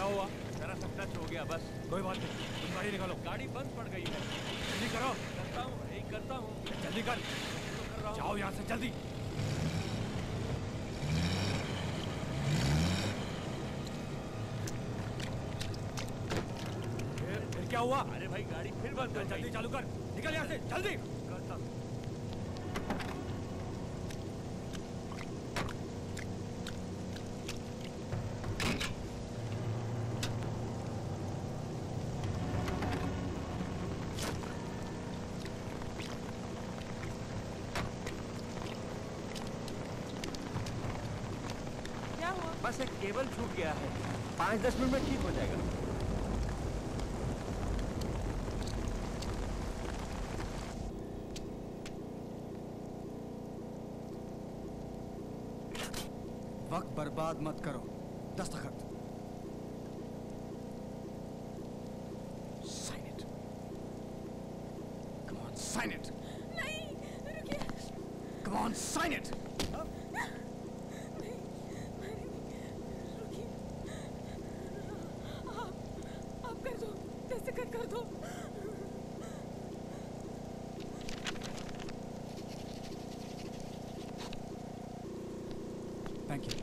हुआ? जरा सा टच हो गया बस। कोई बात नहीं, तुम गाड़ी निकालो। गाड़ी बंद पड़ गई है। जल्दी करो। करता हूँ भाई, करता हूँ। जल्दी कर। जाओ यहाँ से जल्दी। फिर क्या हुआ? अरे भाई गाड़ी फिर बंद हो गई। जल्दी चालू कर, निकल यहाँ से जल्दी। करता हूँ। क्या हुआ? बस एक केबल छूट गया है, 5-10 मिनट में ठीक हो जाएगा। वक्त बर्बाद मत करो। दस्तखत। Sign it. Come on sign it. नहीं, रुकिए। Come on sign it. आप कर दो, दस्तखत कर दो। Thank you.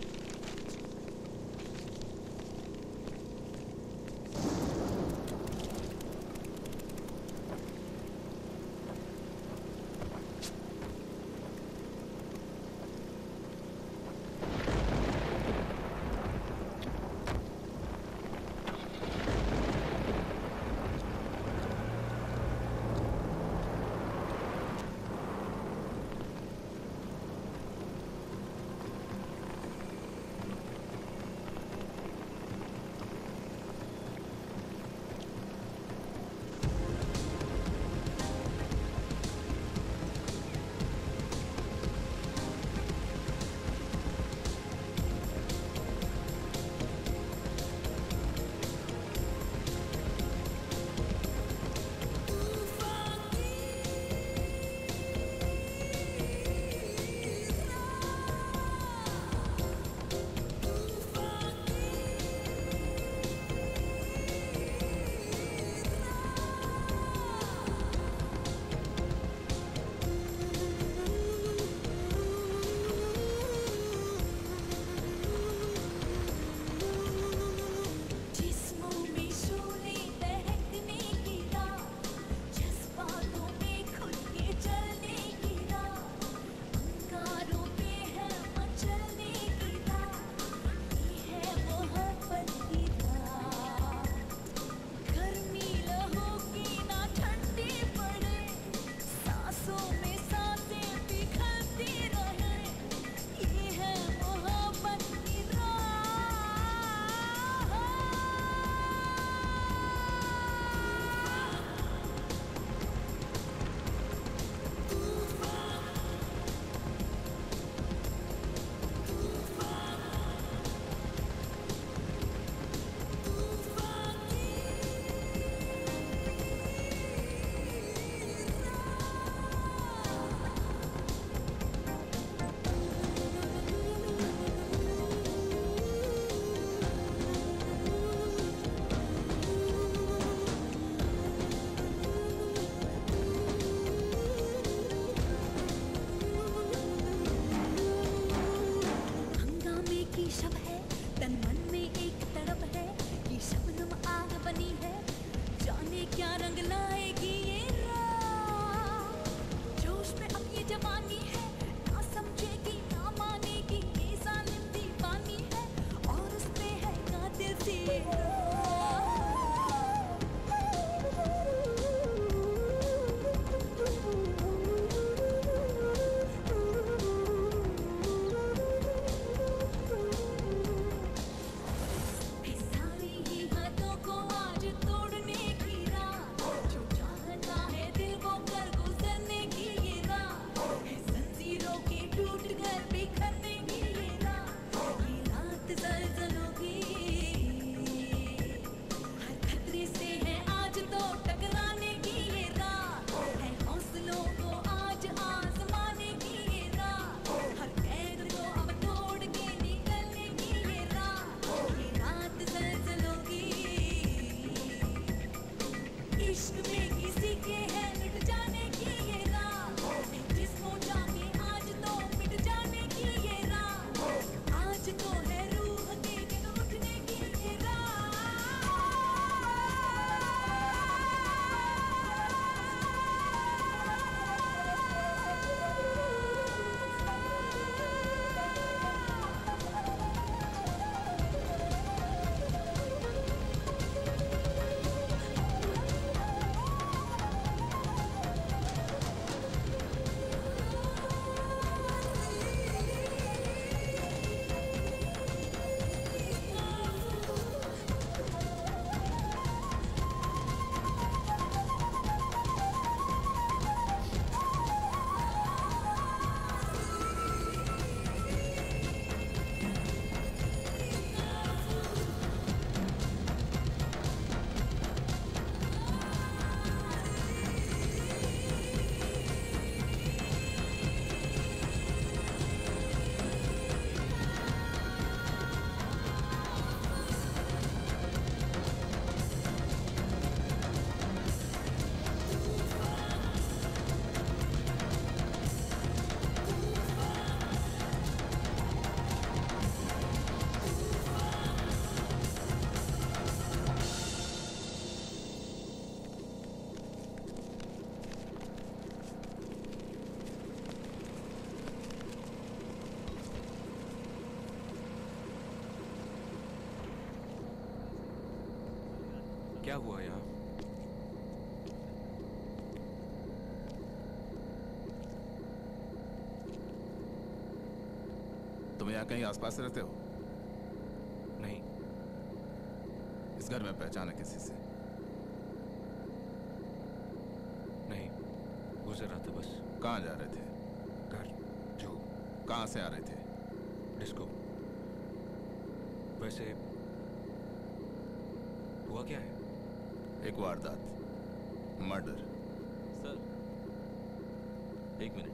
क्या हुआ यहाँ? तुम यहाँ कहीं आसपास रहते हो? नहीं। इस घर में पहचान है किसी से? नहीं, गुजर रहा था बस। कहाँ जा रहे थे? घर। जो? कहाँ से आ रहे थे? डिस्को। वैसे हुआ क्या है? एक वारदात, मर्डर। सर, एक मिनट।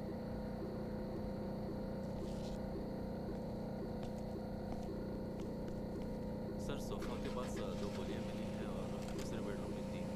सर, सोफा के पास 2 गोलियां मिली हैं और दूसरे बेडरूम में 3।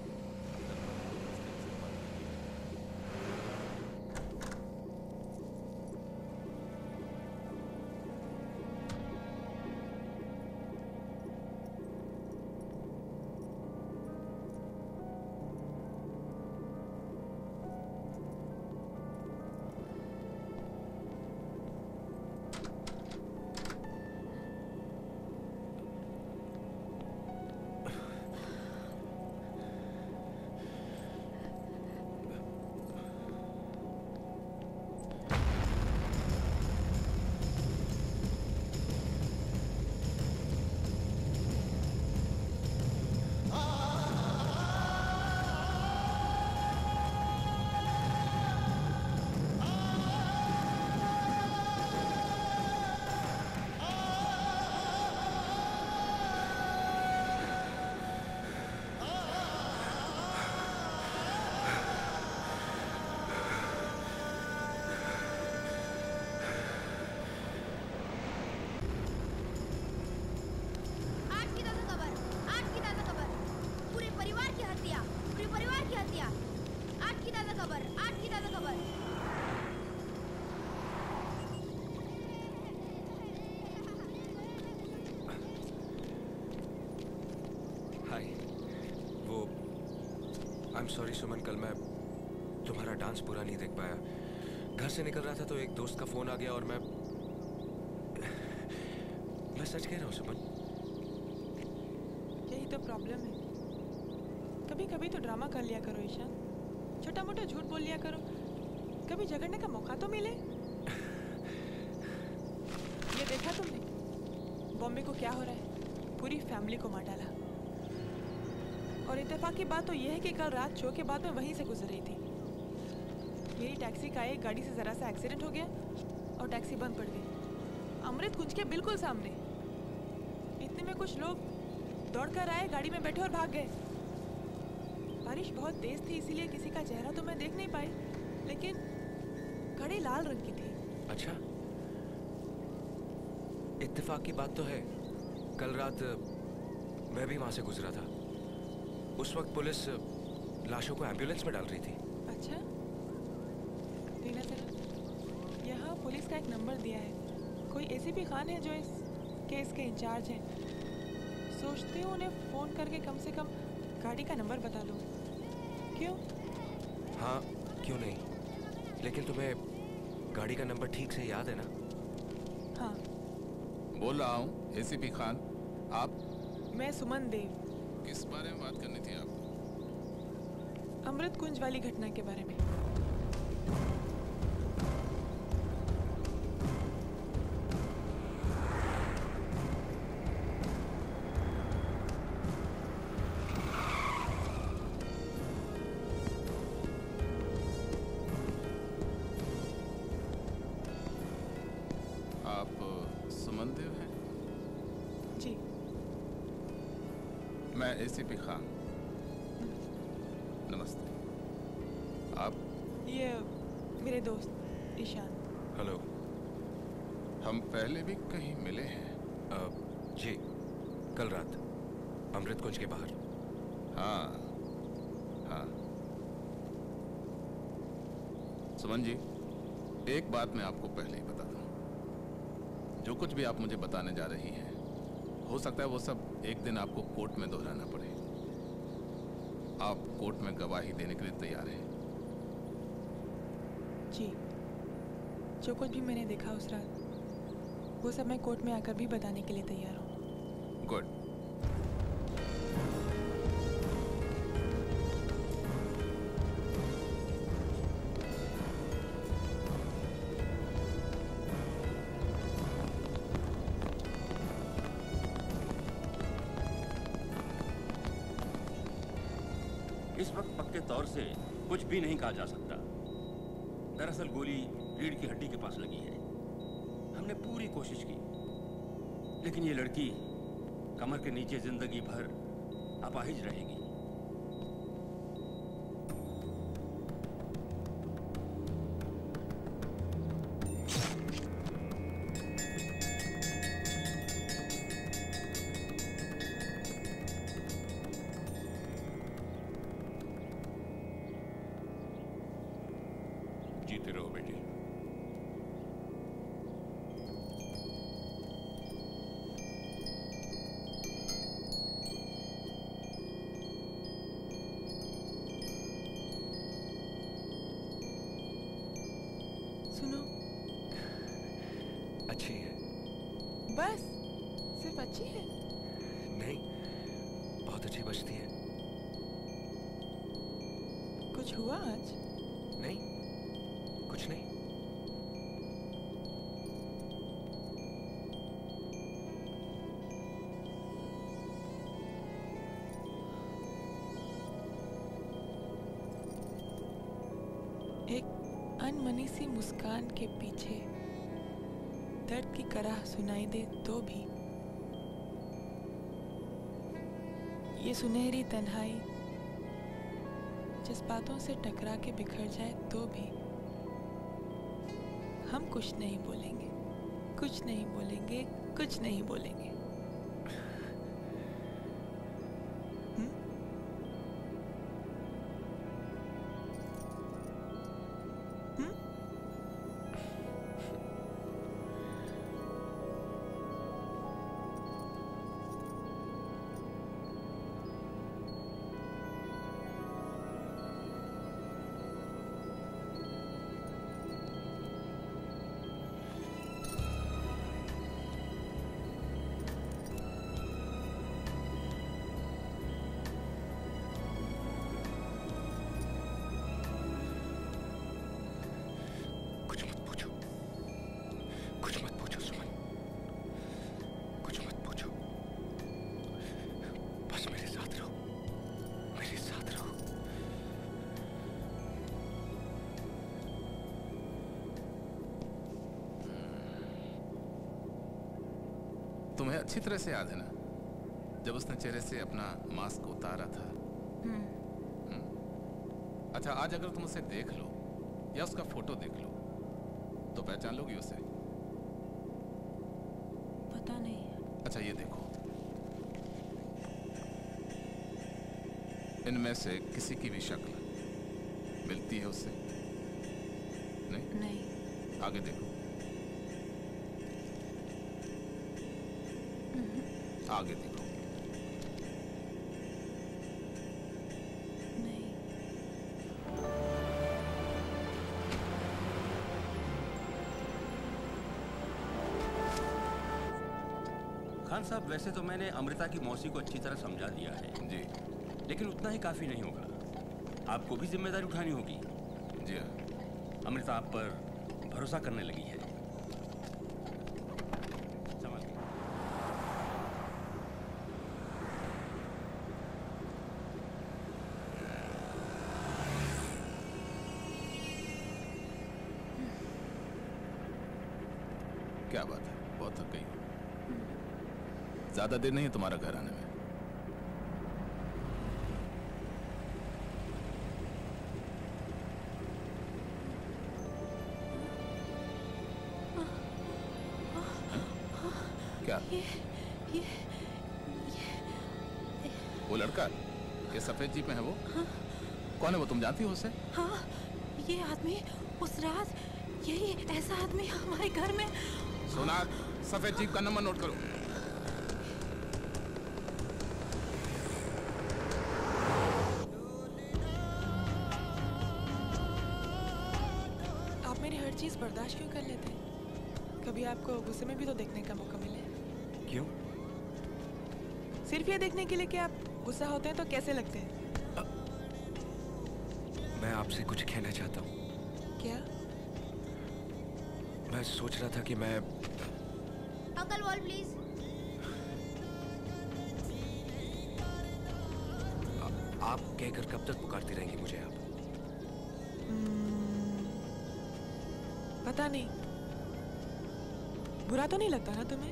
आई एम सॉरी सुमन, कल मैं तुम्हारा डांस पूरा नहीं देख पाया। घर से निकल रहा था तो एक दोस्त का फोन आ गया और मैं सच कह रहा हूँ सुमन। यही तो प्रॉब्लम है। कभी कभी तो ड्रामा कर लिया करो ईशान, छोटा मोटा झूठ बोल लिया करो, कभी झगड़ने का मौका तो मिले। ये देखा तुमने बॉम्बे को क्या हो रहा है? पूरी फैमिली को मार डाला। और इत्तेफाक की बात तो यह है कि कल रात शो के बाद मैं वहीं से गुजर रही थी। मेरी टैक्सी का एक गाड़ी से ज़रा सा एक्सीडेंट हो गया और टैक्सी बंद पड़ गई अमृत कुंज के बिल्कुल सामने। इतने में कुछ लोग दौड़कर आए, गाड़ी में बैठे और भाग गए। बारिश बहुत तेज थी इसीलिए किसी का चेहरा तो मैं देख नहीं पाई, लेकिन गाड़ी लाल रंग की थी। अच्छा, इत्तेफाक की बात तो है कल रात मैं भी वहां से गुजरा था। उस वक्त पुलिस लाशों को एम्बुलेंस में डाल रही थी। अच्छा, रीना सर, यहाँ पुलिस का एक नंबर दिया है। कोई एसीपी खान है जो इस केस के इंचार्ज हैं। सोचती हूँ उन्हें फ़ोन करके कम से कम गाड़ी का नंबर बता दूँ। क्यों? हाँ, क्यों नहीं, लेकिन तुम्हें गाड़ी का नंबर ठीक से याद है ना? हाँ। बोल रहा हूँ एसीपी खान, आप? मैं सुमन देव। किस बारे में बात करनी थी आपको? अमृत कुंज वाली घटना के बारे में। आप सुमन देव हैं? जी। मैं एसीपी खान। नमस्ते। आप? ये मेरे दोस्त ईशान। हेलो। हम पहले भी कहीं मिले हैं? जी, कल रात अमृत कुंज के बाहर। हाँ हाँ। सुमन जी, एक बात मैं आपको पहले ही बता दूं। जो कुछ भी आप मुझे बताने जा रही हैं, हो सकता है वो सब एक दिन आपको कोर्ट में दोहराना पड़े। आप कोर्ट में गवाही देने के लिए तैयार हैं? जी, जो कुछ भी मैंने देखा उस रात, वो सब मैं कोर्ट में आकर भी बताने के लिए तैयार हूँ। गुड। सबूत के तौर से कुछ भी नहीं कहा जा सकता। दरअसल गोली रीढ़ की हड्डी के पास लगी है। हमने पूरी कोशिश की, लेकिन ये लड़की कमर के नीचे जिंदगी भर अपाहिज रहेगी। जीते रहो बेटी। सुनो, अच्छी है। बस सिर्फ अच्छी है? नहीं, बहुत अच्छी बजती है। कुछ हुआ आज? नहीं, कुछ नहीं। एक अनमनी सी मुस्कान के पीछे दर्द की कराह सुनाई दे तो भी, ये सुनहरी तन्हाई जज्बातों से टकरा के बिखर जाए तो भी हम कुछ नहीं बोलेंगे, कुछ नहीं बोलेंगे, कुछ नहीं बोलेंगे। तुम्हें अच्छी तरह से याद है ना, जब उसने चेहरे से अपना मास्क उतारा था? अच्छा, आज अगर तुम उसे देख लो या उसका फोटो देख लो तो पहचान लोगी उसे? पता नहीं। अच्छा, ये देखो, इनमें से किसी की भी शक्ल मिलती है उससे? नहीं? नहीं। आगे देखो, आगे देखो। नहीं। खान साहब, वैसे तो मैंने अमृता की मौसी को अच्छी तरह समझा दिया है जी, लेकिन उतना ही काफी नहीं होगा। आपको भी जिम्मेदारी उठानी होगी। जी हाँ। अमृता आप पर भरोसा करने लगी है। क्या बात है, बहुत थक गई हो। ज्यादा देर नहीं है तुम्हारा घर आने में। क्या? ये वो लड़का, ये सफेद जीप में है वो? हाँ। कौन है वो, तुम जानती हो उसे? हाँ, ये आदमी उस रात, यही ऐसा आदमी हमारे घर में। सोनार, सफेद जीप का नंबर नोट करो। आप मेरी हर चीज बर्दाश्त क्यों कर लेते हैं? कभी आपको गुस्से में भी तो देखने का मौका मिले। क्यों? सिर्फ ये देखने के लिए कि आप गुस्सा होते हैं तो कैसे लगते हैं। मैं आपसे कुछ कहना चाहता हूँ। क्या? मैं सोच रहा था कि मैं अंकल वॉल प्लीज। आप कहकर कब तक पुकारती रहेंगी मुझे आप? पता नहीं, बुरा तो नहीं लगता ना तुम्हें?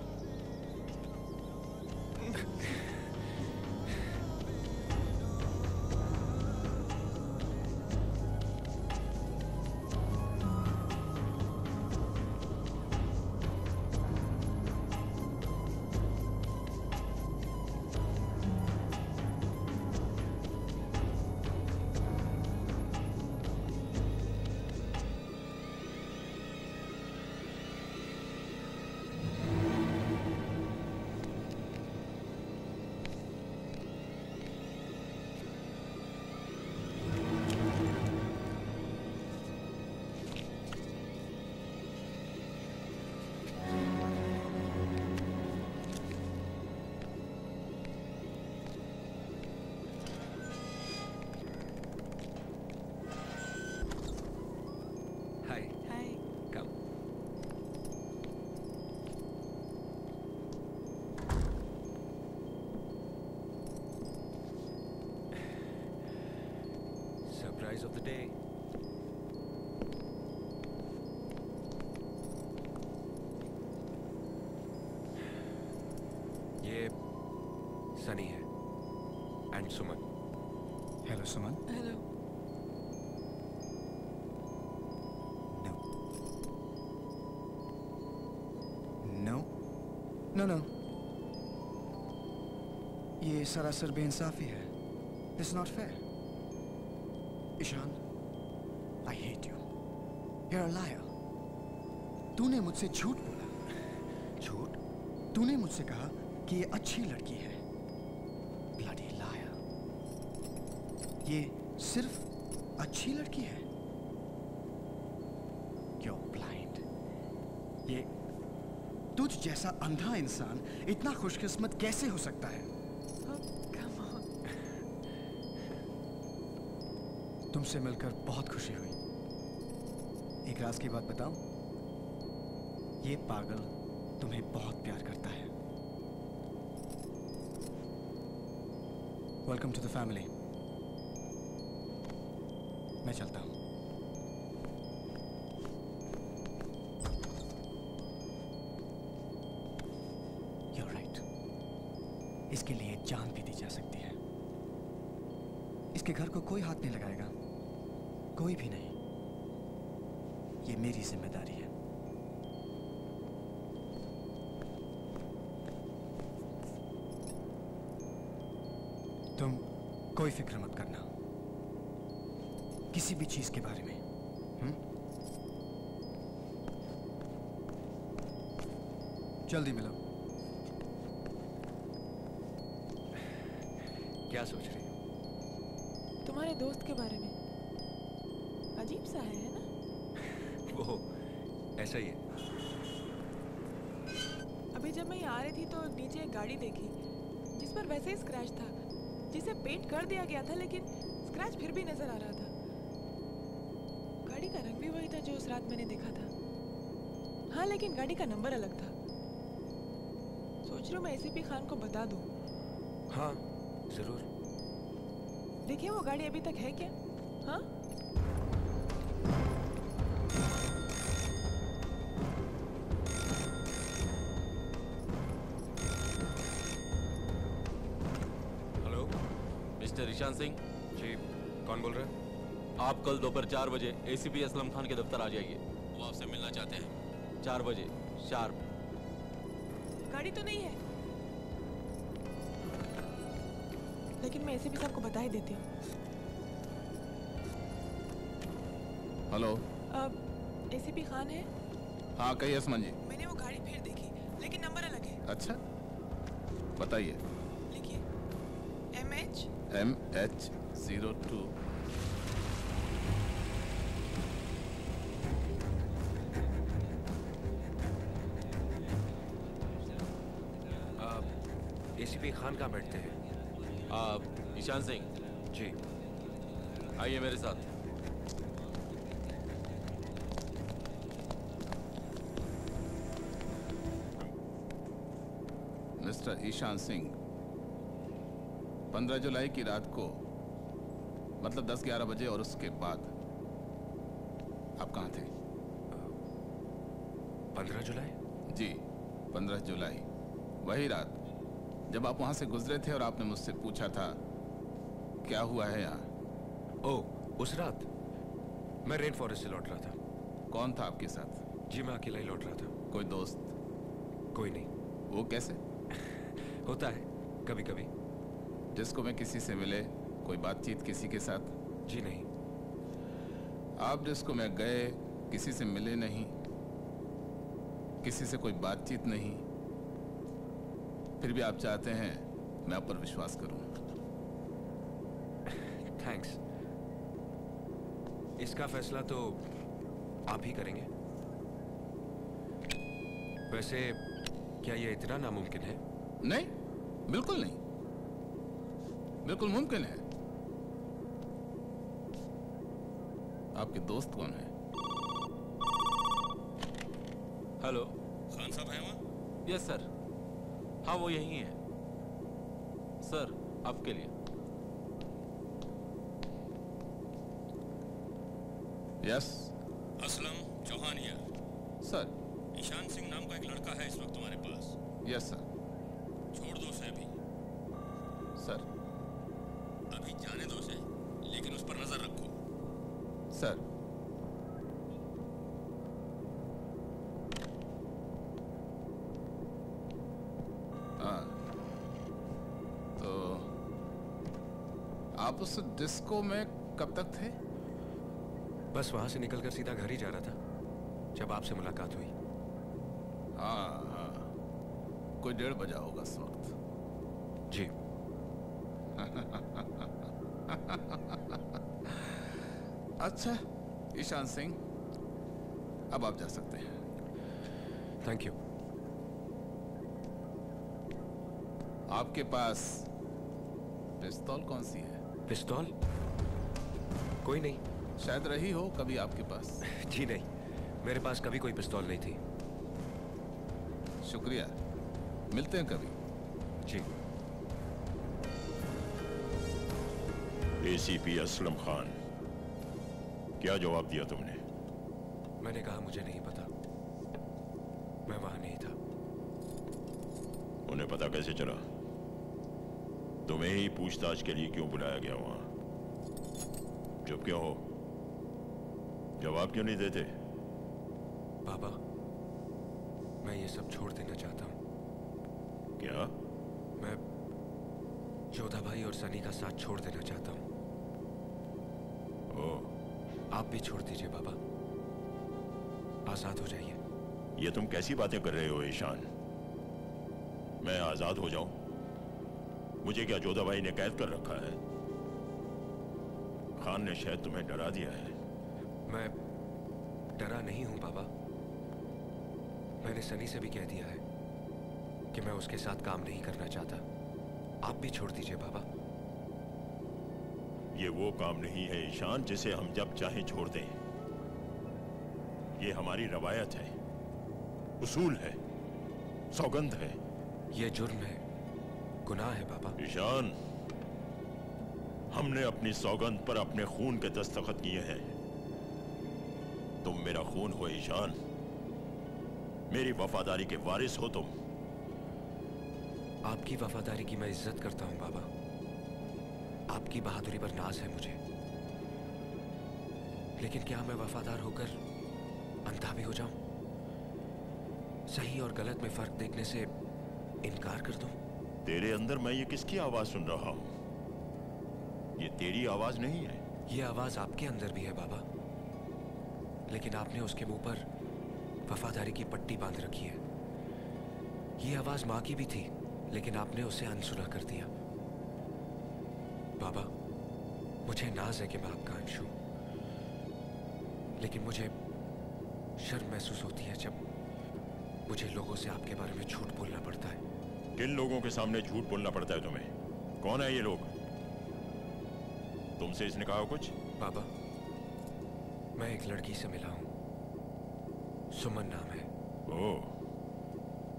Surprise of the day. ये सनी है and Suman. Hello Suman. Hello. No no no, ये सरासर बेइंसाफी है। It's not fair. Ishan, I hate you. You're a liar. तूने मुझसे झूठ बोला। झूठ? तूने मुझसे कहा कि ये अच्छी लड़की है। Bloody liar. ये सिर्फ अच्छी लड़की है। You're blind. ये तुझ जैसा अंधा इंसान इतना खुशकिस्मत कैसे हो सकता है? तुमसे मिलकर बहुत खुशी हुई। एक राज की बात बताऊं? ये पागल तुम्हें बहुत प्यार करता है। Welcome to the family. मैं चलता हूं। You're right. इसके लिए जान भी दी जा सकती है। इसके घर को कोई हाथ नहीं लगाएगा, कोई भी नहीं। ये मेरी जिम्मेदारी है। तुम कोई फिक्र मत करना किसी भी चीज के बारे में। जल्दी मिलो। क्या सोच रही हो? तुम्हारे दोस्त के बारे में। अजीब सा है ना? वो ऐसा ही है। अभी जब मैं यहाँ आ रही थी तो नीचे एक गाड़ी देखी जिस पर वैसे ही स्क्रैच था, जिसे पेंट कर दिया गया था, लेकिन स्क्रैच फिर भी नजर आ रहा था। गाड़ी का रंग भी वही था जो उस रात मैंने देखा था। हाँ, लेकिन गाड़ी का नंबर अलग था। सोच रही हूँ मैं एसीपी खान को बता दूँ। हाँ जरूर। देखिए वो गाड़ी अभी तक है क्या? हाँ? Hello, mister Ishaan Singh. जी, कौन बोल रहे हैं? आप कल दोपहर 4 बजे एसीपी असलम खान के दफ्तर आ जाइए। वो आपसे मिलना चाहते हैं। 4 बजे शार्प। गाड़ी तो नहीं है, लेकिन मैं एसीपी साहब को बता ही देती हूँ। हेलो। अब एसीपी खान है? हाँ कहिए असमान जी। मैंने वो गाड़ी फिर देखी, लेकिन नंबर अलग है। अच्छा, बताइए। लिखिए MH02। एसीपी खान कहाँ बैठते हैं? आप ईशान सिंह जी, आइए मेरे साथ। मिस्टर ईशान सिंह, 15 जुलाई की रात को मतलब 10-11 बजे और उसके बाद आप कहाँ थे? 15 जुलाई? जी, 15 जुलाई, वही रात जब आप वहां से गुजरे थे और आपने मुझसे पूछा था क्या हुआ है यहाँ। ओह, उस रात मैं रेन फॉरेस्ट से लौट रहा था। कौन था आपके साथ? जी, मैं अकेला ही लौट रहा था। कोई दोस्त? कोई नहीं। वो कैसे? होता है कभी कभी। जिसको मैं किसी से मिले, कोई बातचीत किसी के साथ? जी नहीं। आप जिसको मैं गए, किसी से मिले नहीं, किसी से कोई बातचीत नहीं, फिर भी आप चाहते हैं मैं आप पर विश्वास करूं। थैंक्स। इसका फैसला तो आप ही करेंगे। वैसे क्या ये इतना नामुमकिन है? नहीं, बिल्कुल नहीं, बिल्कुल मुमकिन है। आपके दोस्त कौन है? हेलो, खान साहब हैं वहाँ? Yes sir. हाँ, वो यहीं है सर, आपके लिए। Yes Aslam Chauhan here. Sir. Ishaan Singh नाम का एक लड़का है इस वक्त तुम्हारे पास। Yes sir. छोड़ दो उसे अभी। सर। अभी जाने दो उसे, लेकिन उस पर नजर रखो। सर। हाँ, तो आप उस डिस्को में कब तक थे? बस वहां से निकलकर सीधा घर ही जा रहा था जब आपसे मुलाकात हुई। हाँ हाँ, कोई 1:30 बजा होगा इस वक्त। जी। अच्छा ईशान सिंह, अब आप जा सकते हैं। Thank you. आपके पास पिस्तौल कौन सी है? पिस्तौल? कोई नहीं। शायद रही हो कभी आपके पास। जी नहीं, मेरे पास कभी कोई पिस्तौल नहीं थी। शुक्रिया, मिलते हैं कभी। जी। एसीपी असलम खान, क्या जवाब दिया तुमने? मैंने कहा मुझे नहीं पता, मैं वहां नहीं था। उन्हें पता कैसे चला? तुम्हें ही पूछताछ के लिए क्यों बुलाया गया वहां? चुप क्यों हो? जवाब क्यों नहीं देते? बाबा, मैं ये सब छोड़ देना चाहता हूँ। क्या? मैं जोधा भाई और सनी का साथ छोड़ देना चाहता हूँ। आप भी छोड़ दीजिए बाबा, आजाद हो जाइए। ये तुम कैसी बातें कर रहे हो ईशान? मैं आजाद हो जाऊं? मुझे क्या जोधा भाई ने कैद कर रखा है? खान ने शायद तुम्हें डरा दिया है। मैं डरा नहीं हूं बाबा। मैंने सनी से भी कह दिया है कि मैं उसके साथ काम नहीं करना चाहता। आप भी छोड़ दीजिए बाबा। ये वो काम नहीं है ईशान जिसे हम जब चाहे छोड़ दें। ये हमारी रवायत है, उसूल है, सौगंध है। ये जुर्म है, गुनाह है बाबा। ईशान, हमने अपनी सौगंध पर अपने खून के दस्तखत किए हैं। तुम मेरा खून हो ईशान, मेरी वफादारी के वारिस हो तुम। आपकी वफादारी की मैं इज्जत करता हूं बाबा। आपकी बहादुरी पर नाज है मुझे, लेकिन क्या मैं वफादार होकर अंधा भी हो जाऊं? सही और गलत में फर्क देखने से इनकार कर दूं? तेरे अंदर मैं ये किसकी आवाज सुन रहा हूं? ये तेरी आवाज नहीं है। ये आवाज आपके अंदर भी है बाबा, लेकिन आपने उसके मुंह पर वफादारी की पट्टी बांध रखी है। ये आवाज मां की भी थी, लेकिन आपने उसे अनसुना कर दिया। बाबा, मुझे नाज है कि मैं आपका अंश हूं, लेकिन मुझे शर्म महसूस होती है जब मुझे लोगों से आपके बारे में झूठ बोलना पड़ता है। किन लोगों के सामने झूठ बोलना पड़ता है तुम्हें? कौन है ये लोग? तुमसे इसने कहा कुछ? बाबा, मैं एक लड़की से मिला हूं, सुमन नाम है। ओह,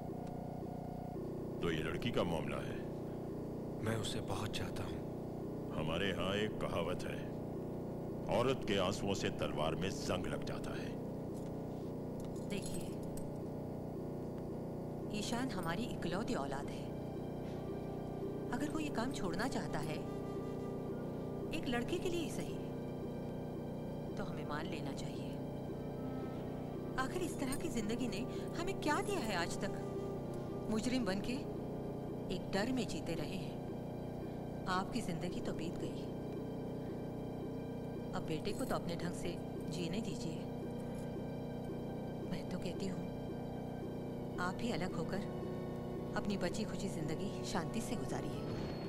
तो ये लड़की का मामला है? मैं उसे बहुत चाहता हूं। हमारे यहाँ एक कहावत है, औरत के आंसुओं से तलवार में जंग लग जाता है। देखिए, ईशान हमारी इकलौती औलाद है। अगर वो ये काम छोड़ना चाहता है, एक लड़के के लिए ही सही, तो हमें मान लेना चाहिए। आखिर इस तरह की जिंदगी ने हमें क्या दिया है आज तक? मुजरिम बनके एक डर में जीते रहे हैं। आपकी जिंदगी तो बीत गई, अब बेटे को तो अपने ढंग से जीने दीजिए। मैं तो कहती हूँ आप ही अलग होकर अपनी बची खुची जिंदगी शांति से गुजारिए।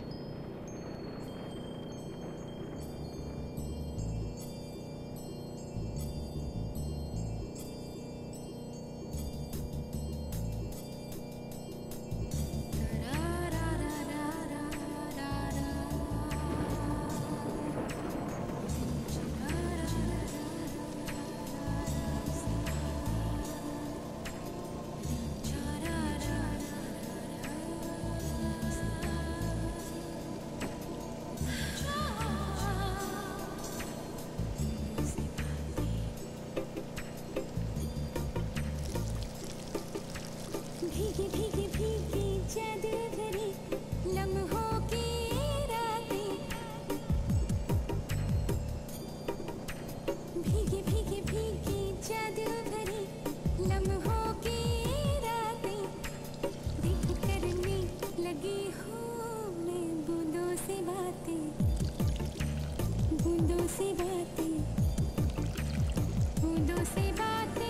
भीगी भीगी भीगी जादू भरी लम्हों की रातें, भीगी भीगी भीगी जादू भरी लम्हों की रातें, देख करने लगी हूँ मैं बूंदों से बातें, बूंदों से बातें, बूंदों से बातें।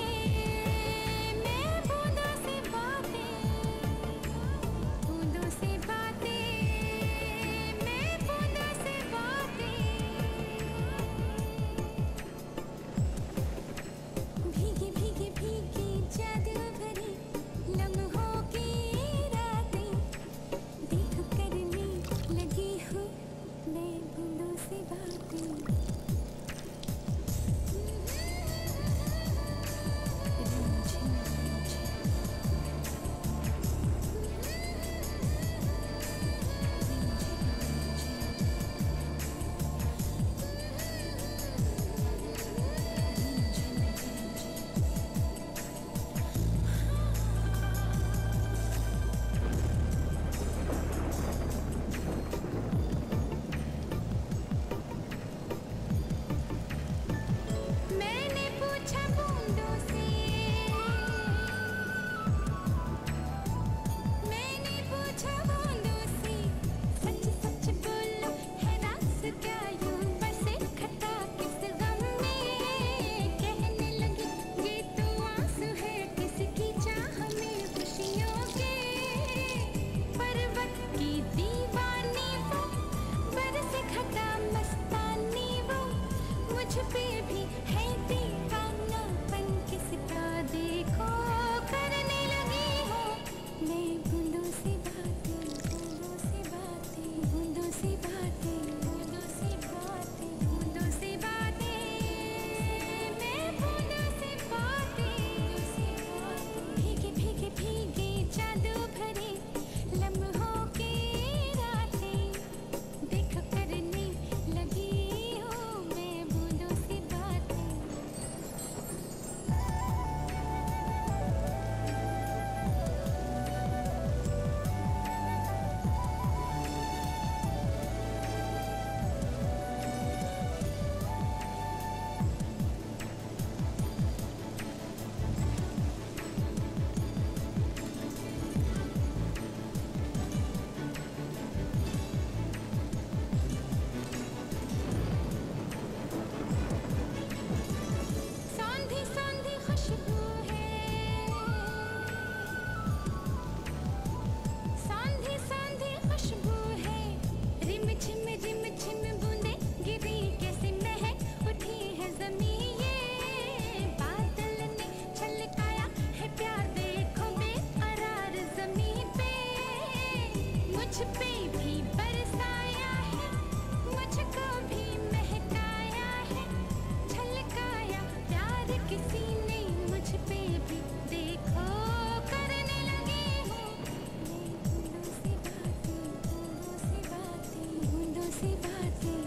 सी बातें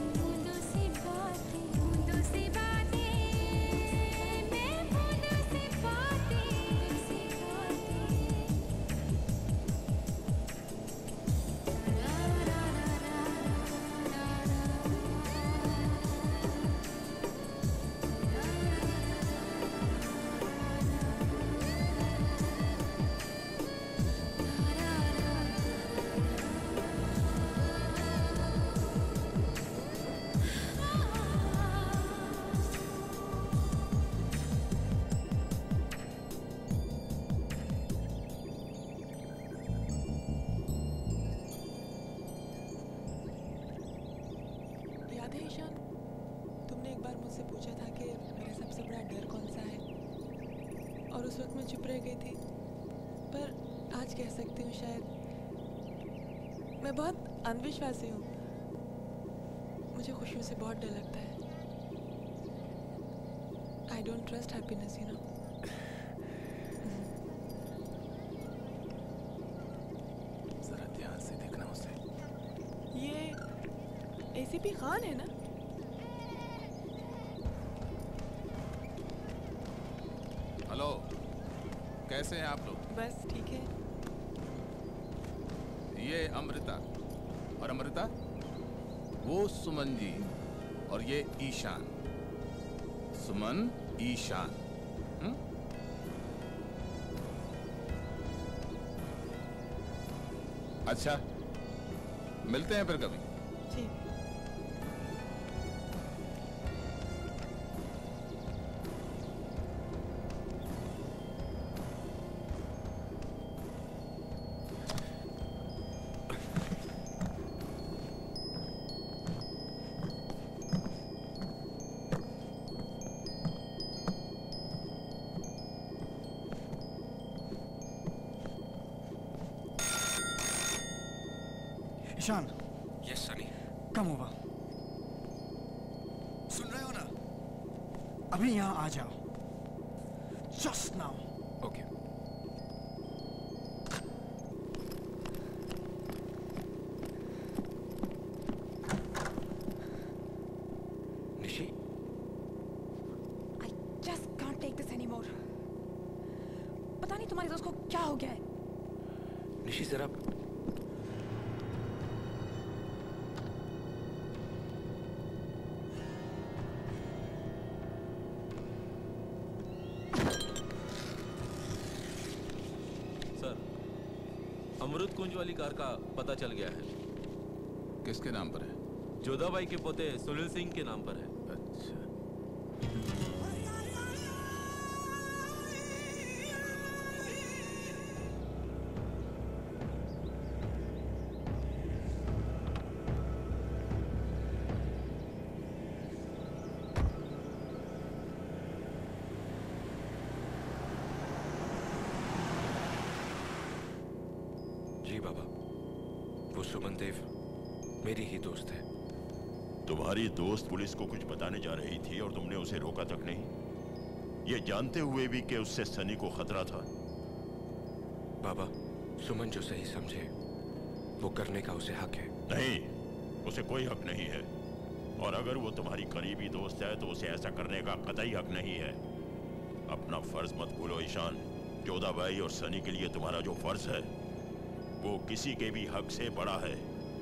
और उस वक्त मैं चुप रह गई थी, पर आज कह सकती हूँ शायद मैं बहुत अंधविश्वासी हूँ। मुझे खुशियों से बहुत डर लगता है। I don't trust happiness, you know. जरा ध्यान से देखना उसे। ये एसीपी खान है ना? हेलो, कैसे हैं आप लोग? बस ठीक है। ये अमृता, और अमृता वो सुमन जी, और ये ईशान। सुमन, ईशान। अच्छा, मिलते हैं फिर कभी। जी। Ishaan. Yes Sunny. Come over. सुन रहे हो ना? अभी यहाँ आ जाओ। Just now. Okay. Nishi, I just can't take this anymore. पता नहीं तुम्हारे दोस्त को क्या हो गया है। निशी जरा अमृत कुंज वाली कार का पता चल गया है। किसके नाम पर है? जोधा भाई के पोते सुनील सिंह के नाम पर है। अच्छा। जी बाबा, वो सुमन देव मेरी ही दोस्त है। तुम्हारी दोस्त पुलिस को कुछ बताने जा रही थी और तुमने उसे रोका तक नहीं, ये जानते हुए भी कि उससे सनी को खतरा था। बाबा, सुमन जो सही समझे वो करने का उसे हक है। नहीं, उसे कोई हक नहीं है, और अगर वो तुम्हारी करीबी दोस्त है तो उसे ऐसा करने का कतई हक नहीं है। अपना फर्ज मत भूलो ईशान। जोधा भाई और सनी के लिए तुम्हारा जो फर्ज है वो किसी के भी हक से बड़ा है।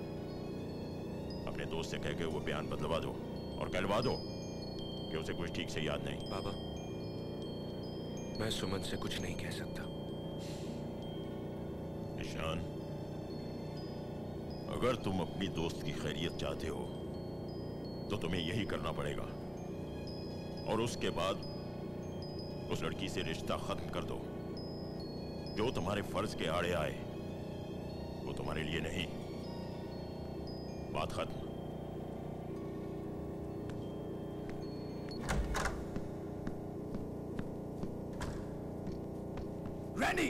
अपने दोस्त से कह के वो बयान बदलवा दो और कहलवा दो कि उसे कुछ ठीक से याद नहीं। बाबा, मैं सुमन से कुछ नहीं कह सकता। ईशान, अगर तुम अपनी दोस्त की खैरियत चाहते हो तो तुम्हें यही करना पड़ेगा, और उसके बाद उस लड़की से रिश्ता खत्म कर दो। जो तुम्हारे फर्ज के आड़े आए वो तुम्हारे लिए नहीं। बात खत्म। Rainy!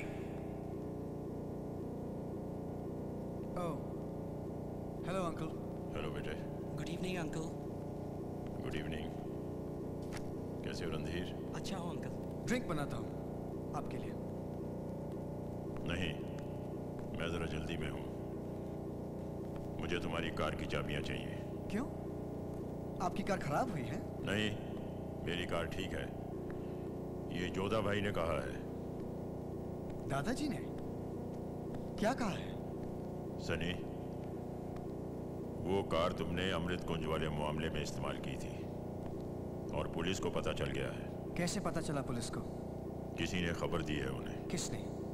Oh, hello uncle. Hello बेटे। Good evening uncle. Good evening. कैसे हो रणधीर? अच्छा हो अंकल। ड्रिंक बनाता हूँ आपके लिए। नहीं, मैं जरा जल्दी में हूँ। मुझे तुम्हारी कार की चाबियां चाहिए। क्यों? आपकी कार खराब हुई है? नहीं, मेरी कार ठीक है। ये जोधा भाई ने कहा है। दादाजी ने क्या कहा है? सनी, वो कार तुमने अमृत कुंज वाले मामले में इस्तेमाल की थी और पुलिस को पता चल गया है। कैसे पता चला पुलिस को? किसी ने खबर दी है उन्हें। किसने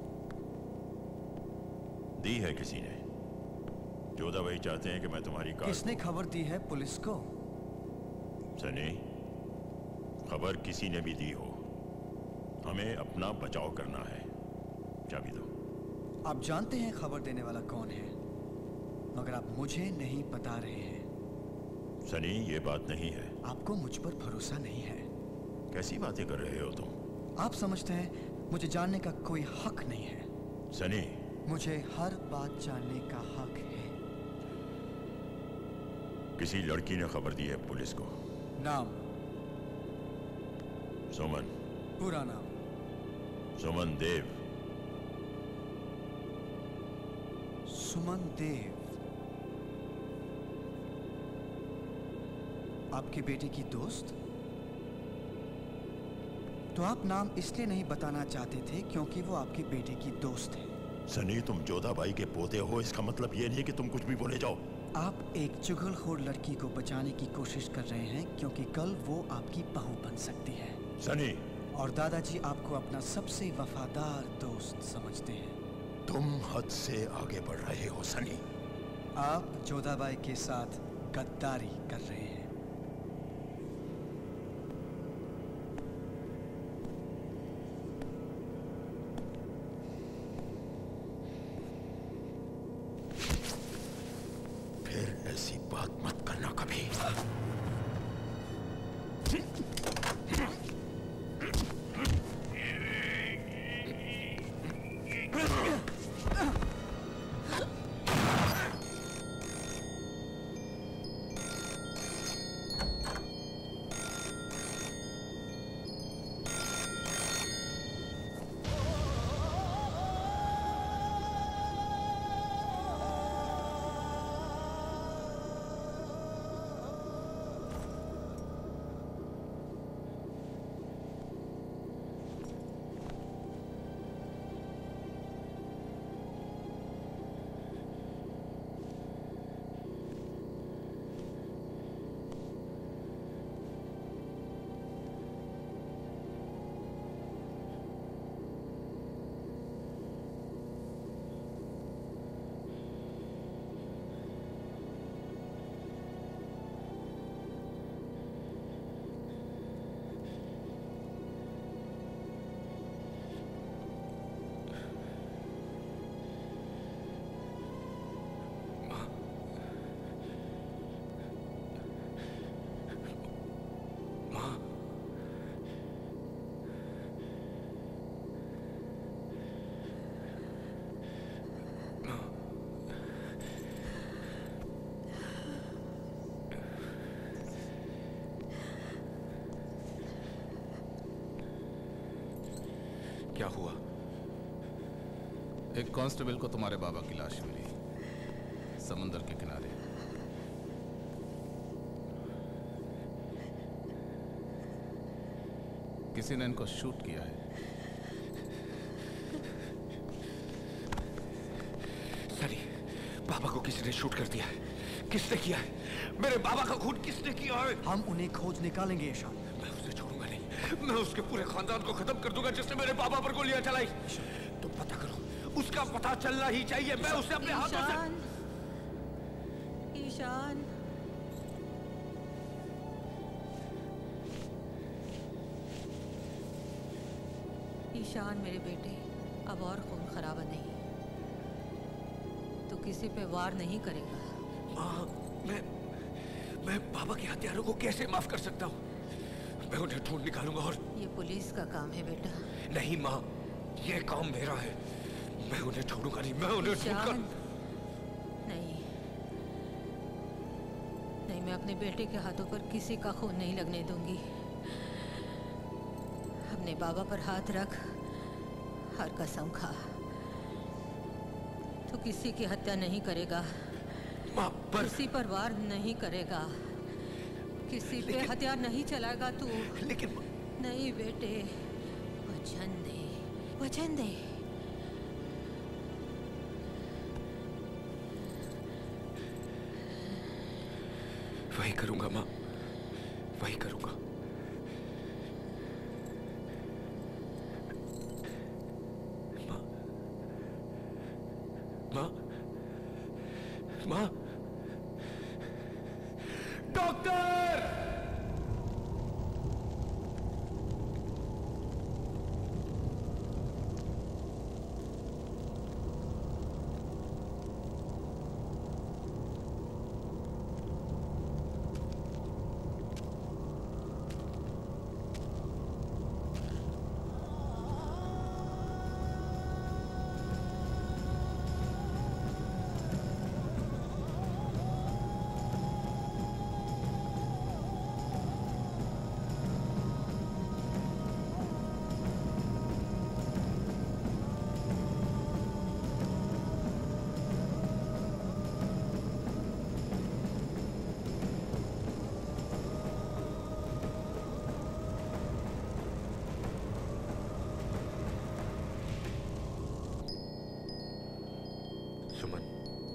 दी है? किसी ने। जोधा भाई चाहते हैं कि मैं तुम्हारी कार। किसने खबर दी है पुलिस को? सनी, खबर किसी ने भी दी हो, हमें अपना बचाव करना है। चाबी दो। आप जानते हैं खबर देने वाला कौन है, मगर आप मुझे नहीं बता रहे हैं। सनी, ये बात नहीं है। आपको मुझ पर भरोसा नहीं है। कैसी बातें कर रहे हो तुम? आप समझते हैं मुझे जानने का कोई हक नहीं है। सनी, मुझे हर बात जानने का हक है। किसी लड़की ने खबर दी है पुलिस को। नाम? सुमन। पूरा नाम? सुमन देव। सुमन देव। आपके बेटे की दोस्त? तो आप नाम इसलिए नहीं बताना चाहते थे क्योंकि वो आपके बेटे की दोस्त है। सनी, तुम जोधा भाई के पोते हो, इसका मतलब ये नहीं कि तुम कुछ भी बोले जाओ। आप एक चुगलखोर लड़की को बचाने की कोशिश कर रहे हैं क्योंकि कल वो आपकी बहू बन सकती है। सनी। और दादाजी आपको अपना सबसे वफादार दोस्त समझते हैं। तुम हद से आगे बढ़ रहे हो सनी। आप जोधाबाई के साथ गद्दारी कर रहे हैं। फिर ऐसी बात मत करना कभी। क्या हुआ? एक कांस्टेबल को तुम्हारे बाबा की लाश मिली समुंदर के किनारे। किसी ने इनको शूट किया है। सनी, बाबा को किसी ने शूट कर दिया है। किसने किया है? मेरे बाबा का खून किसने किया है? हम उन्हें खोज निकालेंगे ईशान। मैं उसे छोड़ूंगा नहीं। मैं उसके पूरे खानदान को खत्म कर दूंगा जिसने मेरे बाबा पर गोलियां चलाई। तुम पता करो, उसका पता चलना ही चाहिए। मैं उसे अपने हाथों से। ईशान, ईशान मेरे बेटे, अब और खून खराबा नहीं। तू किसी पे वार नहीं करेगा। माँ, मैं बाबा के हत्यारों को कैसे माफ कर सकता हूँ? मैं उन्हें ढूंढ निकालूंगा। और ये पुलिस का काम है बेटा। नहीं माँ, ये काम मेरा है। मैं उन्हें छोड़ूंगा नहीं। मैं उन्हें ढूंढकर। नहीं, नहीं, मैं अपने बेटे के हाथों पर किसी का खून नहीं लगने दूंगी। अपने बाबा पर हाथ रख और कसम खा, तू किसी की हत्या नहीं करेगा। किसी पर वार नहीं करेगा। किसी पे हथियार नहीं चलाएगा तू। लेकिन नहीं बेटे, वचन दे, वचन दे। वही करूंगा माँ, वही करूंगा। माँ, माँ, माँ, डॉक्टर! सुमन,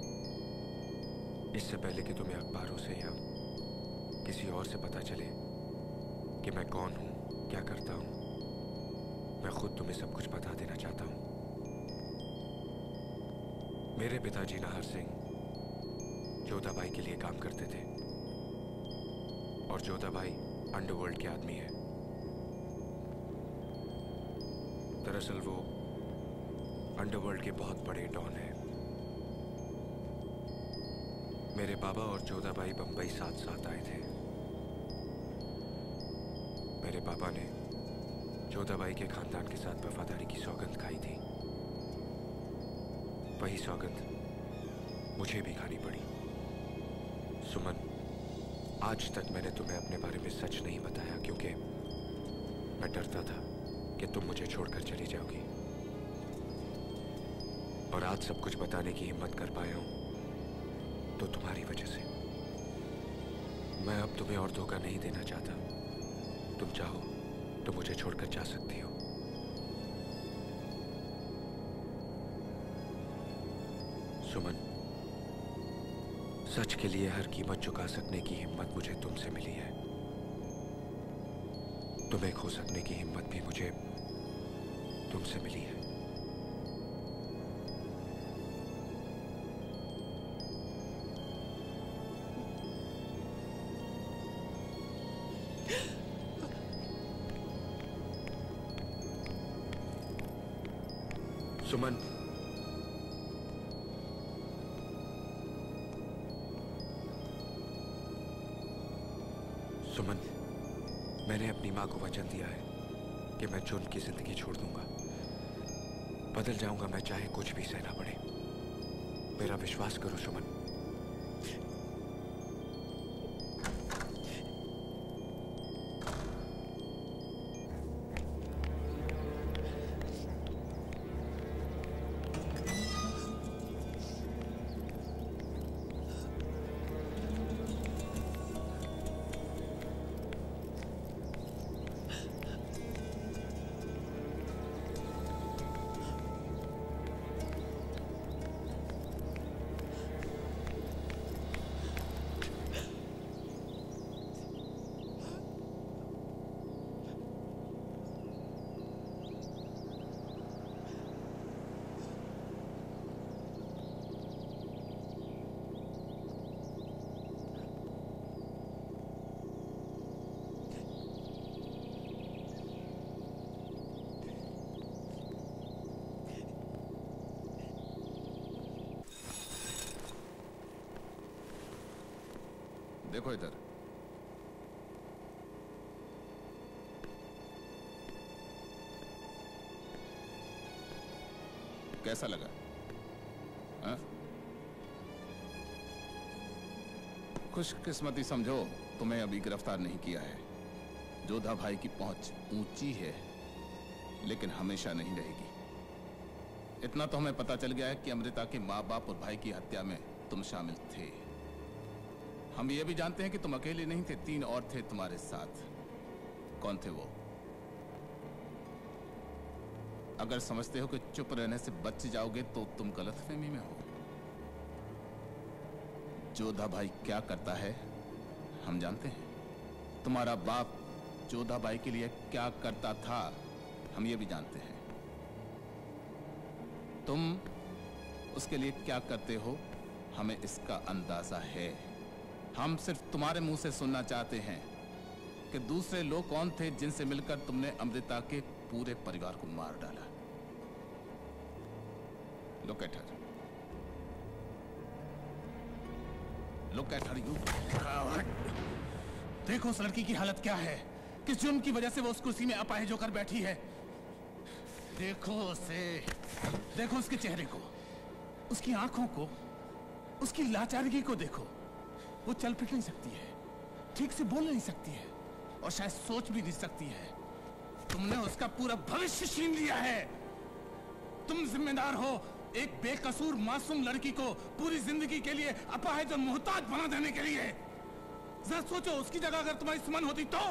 इससे पहले कि तुम्हें अखबारों से या किसी और से पता चले कि मैं कौन हूं, क्या करता हूं, मैं खुद तुम्हें सब कुछ बता देना चाहता हूं। मेरे पिताजी नाहर सिंह जोधा भाई के लिए काम करते थे और जोधा भाई अंडरवर्ल्ड के आदमी है। दरअसल वो अंडरवर्ल्ड के बहुत बड़े डॉन हैं। मेरे बाबा और जोधा भाई बंबई साथ साथ आए थे। मेरे पापा ने जोधा भाई के खानदान के साथ वफादारी की सौगंध खाई थी। वही सौगंध मुझे भी खानी पड़ी। सुमन, आज तक मैंने तुम्हें अपने बारे में सच नहीं बताया क्योंकि मैं डरता था कि तुम मुझे छोड़कर चली जाओगी। और आज सब कुछ बताने की हिम्मत कर पाया हूं तो तुम्हारी वजह से। मैं अब तुम्हें और धोखा नहीं देना चाहता। तुम चाहो तो मुझे छोड़कर जा सकती हो। सुमन, सच के लिए हर कीमत चुका सकने की हिम्मत मुझे तुमसे मिली है। तुम्हें खो सकने की हिम्मत भी मुझे तुमसे मिली है। सुमन, सुमन, मैंने अपनी माँ को वचन दिया है कि मैं जो उनकी जिंदगी छोड़ दूंगा, बदल जाऊंगा मैं चाहे कुछ भी सहना पड़े। मेरा विश्वास करो सुमन। देखो इधर। कैसा लगा? हाँ? खुशकिस्मती समझो तुम्हें अभी गिरफ्तार नहीं किया है। जोधा भाई की पहुंच ऊंची है लेकिन हमेशा नहीं रहेगी। इतना तो हमें पता चल गया है कि अमृता के माँ बाप और भाई की हत्या में तुम शामिल थे। हम ये भी जानते हैं कि तुम अकेले नहीं थे, 3 और थे तुम्हारे साथ। कौन थे वो? अगर समझते हो कि चुप रहने से बच जाओगे तो तुम गलतफहमी में हो। जोधा भाई क्या करता है हम जानते हैं। तुम्हारा बाप जोधा भाई के लिए क्या करता था हम ये भी जानते हैं। तुम उसके लिए क्या करते हो हमें इसका अंदाजा है। हम सिर्फ तुम्हारे मुंह से सुनना चाहते हैं कि दूसरे लोग कौन थे जिनसे मिलकर तुमने अमृता के पूरे परिवार को मार डाला। Look at her. Look at her, you coward. देखो उस लड़की की हालत क्या है, किस जुर्म की वजह से वो उस कुर्सी में अपाहिज होकर बैठी है। देखो उसे, देखो उसके चेहरे को, उसकी आंखों को, उसकी लाचारगी को देखो। वो चल फिर नहीं सकती है, ठीक से बोल नहीं सकती है और शायद सोच भी नहीं सकती है। तुमने उसका पूरा भविष्य छीन लिया है। तुम जिम्मेदार हो एक बेकसूर मासूम लड़की को पूरी जिंदगी के लिए अपाहिज और मोहताज बना देने के लिए। जरा सोचो उसकी जगह अगर तुम्हारी सुमन होती तो।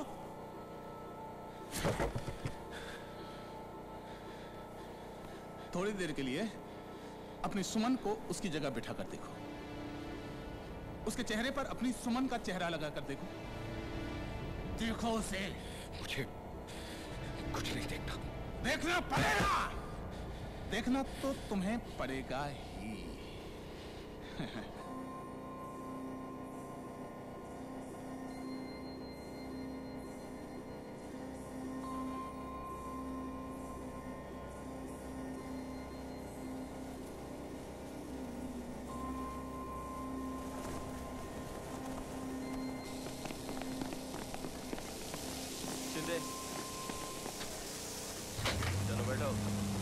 थोड़ी देर के लिए अपनी सुमन को उसकी जगह बिठा कर देखो। उसके चेहरे पर अपनी सुमन का चेहरा लगा कर देखो। देखो उसे। मुझे कुछ नहीं देखना। देखना पड़ेगा। देखना तो तुम्हें पड़ेगा ही। शिंदे, चलो बैठो।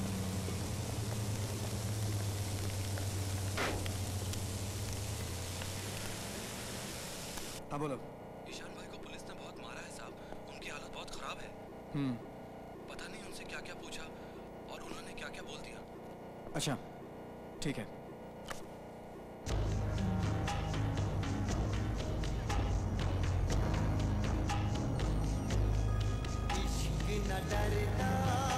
हाँ बोलो। ईशान भाई को पुलिस ने बहुत मारा है साहब। उनकी हालत बहुत खराब है। पता नहीं उनसे क्या क्या पूछा और उन्होंने क्या क्या बोल दिया। अच्छा ठीक है। इश्क न डरता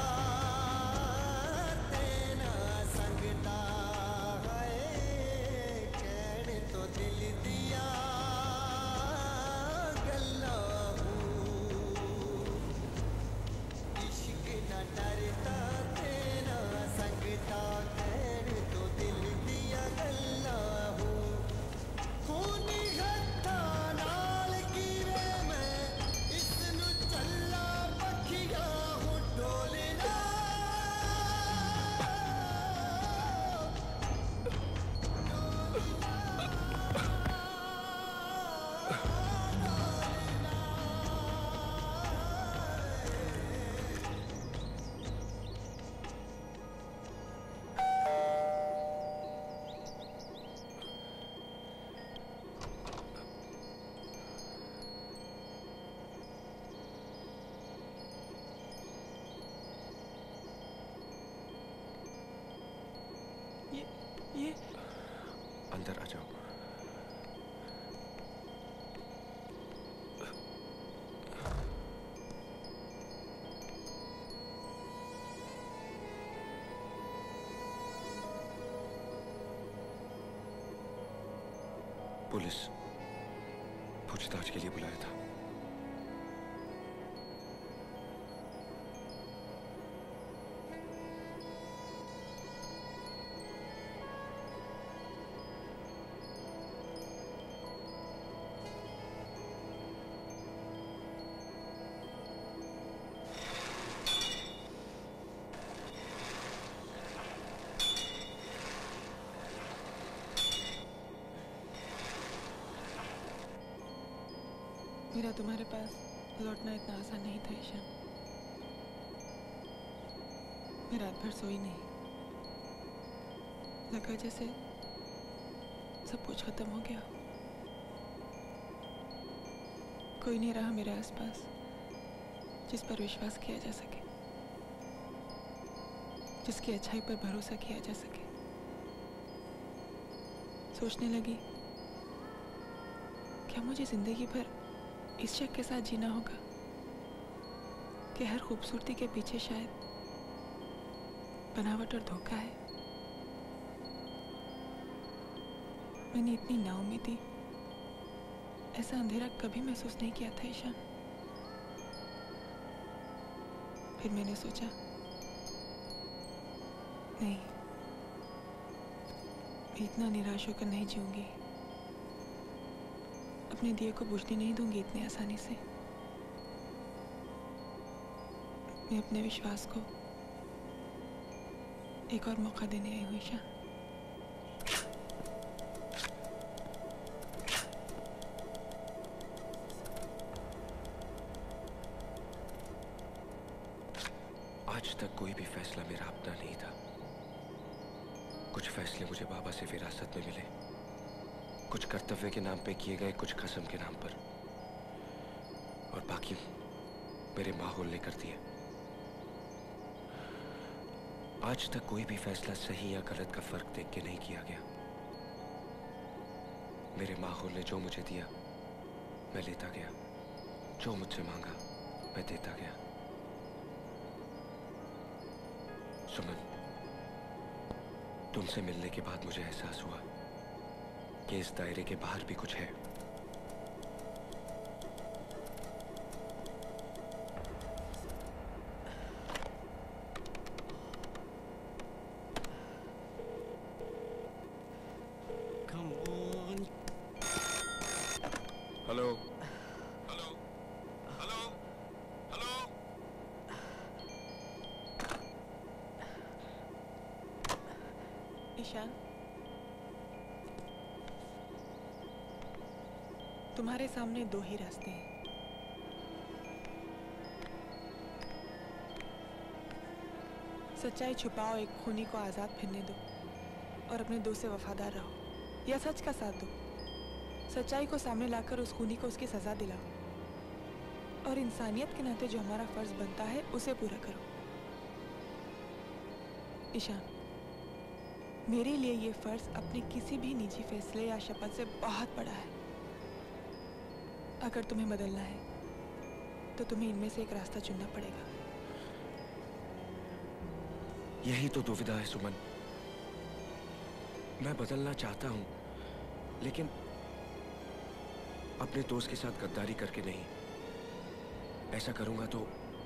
तेना संगता है, कहने तो दिल दिया गल्ला हूँ। इश्क न डरता तेना संगता, कहने तो दिल दिया गल्ला हूँ। खूनी हत्था नाल गिरे मैं, इसनु चल्ला पखिया हूँ डोलना। ये अंदर आ जाओ। पुलिस पूछताछ के लिए बुलाया था। मेरा तुम्हारे पास लौटना इतना आसान नहीं था ईशान। मैं रात भर सोई नहीं। लगा जैसे सब कुछ खत्म हो गया। कोई नहीं रहा मेरे आसपास जिस पर विश्वास किया जा सके, जिसकी अच्छाई पर भरोसा किया जा सके। सोचने लगी, क्या मुझे जिंदगी भर इस शक के साथ जीना होगा कि हर खूबसूरती के पीछे शायद बनावट और धोखा है। मैंने इतनी नाउम्मीदी, ऐसा अंधेरा कभी महसूस नहीं किया था ईशान। फिर मैंने सोचा, नहीं, मैं इतना निराश होकर नहीं जीऊंगी। अपने दिए को बुझने नहीं दूंगी इतनी आसानी से। मैं अपने विश्वास को एक और मौका देने आई हूँ ईशान। आज तक कोई भी फैसला मेरा अपना नहीं था। कुछ फैसले मुझे बाबा से विरासत में मिले, कुछ कर्तव्य के नाम पे किए गए, कुछ कसम के नाम पर, और बाकी मेरे माहौल ने कर दिए। आज तक कोई भी फैसला सही या गलत का फर्क देख के नहीं किया गया। मेरे माहौल ने जो मुझे दिया मैं लेता गया, जो मुझसे मांगा मैं देता गया। सुमन, तुमसे मिलने के बाद मुझे एहसास हुआ कि इस दायरे के बाहर भी कुछ है। Come on. Hello hello hello hello Ishaan, तुम्हारे सामने दो ही रास्ते हैं। सच्चाई छुपाओ, एक खूनी को आजाद फिरने दो और अपने दोस्त से वफादार रहो, या सच का साथ दो। सच्चाई को सामने लाकर उस खूनी को उसकी सजा दिलाओ और इंसानियत के नाते जो हमारा फर्ज बनता है उसे पूरा करो। ईशान, मेरे लिए ये फर्ज अपने किसी भी निजी फैसले या शपथ से बहुत बड़ा है। अगर तुम्हें बदलना है तो तुम्हें इनमें से एक रास्ता चुनना पड़ेगा। यही तो दुविधा है सुमन। मैं बदलना चाहता हूं, लेकिन अपने दोस्त के साथ गद्दारी करके नहीं। ऐसा करूंगा तो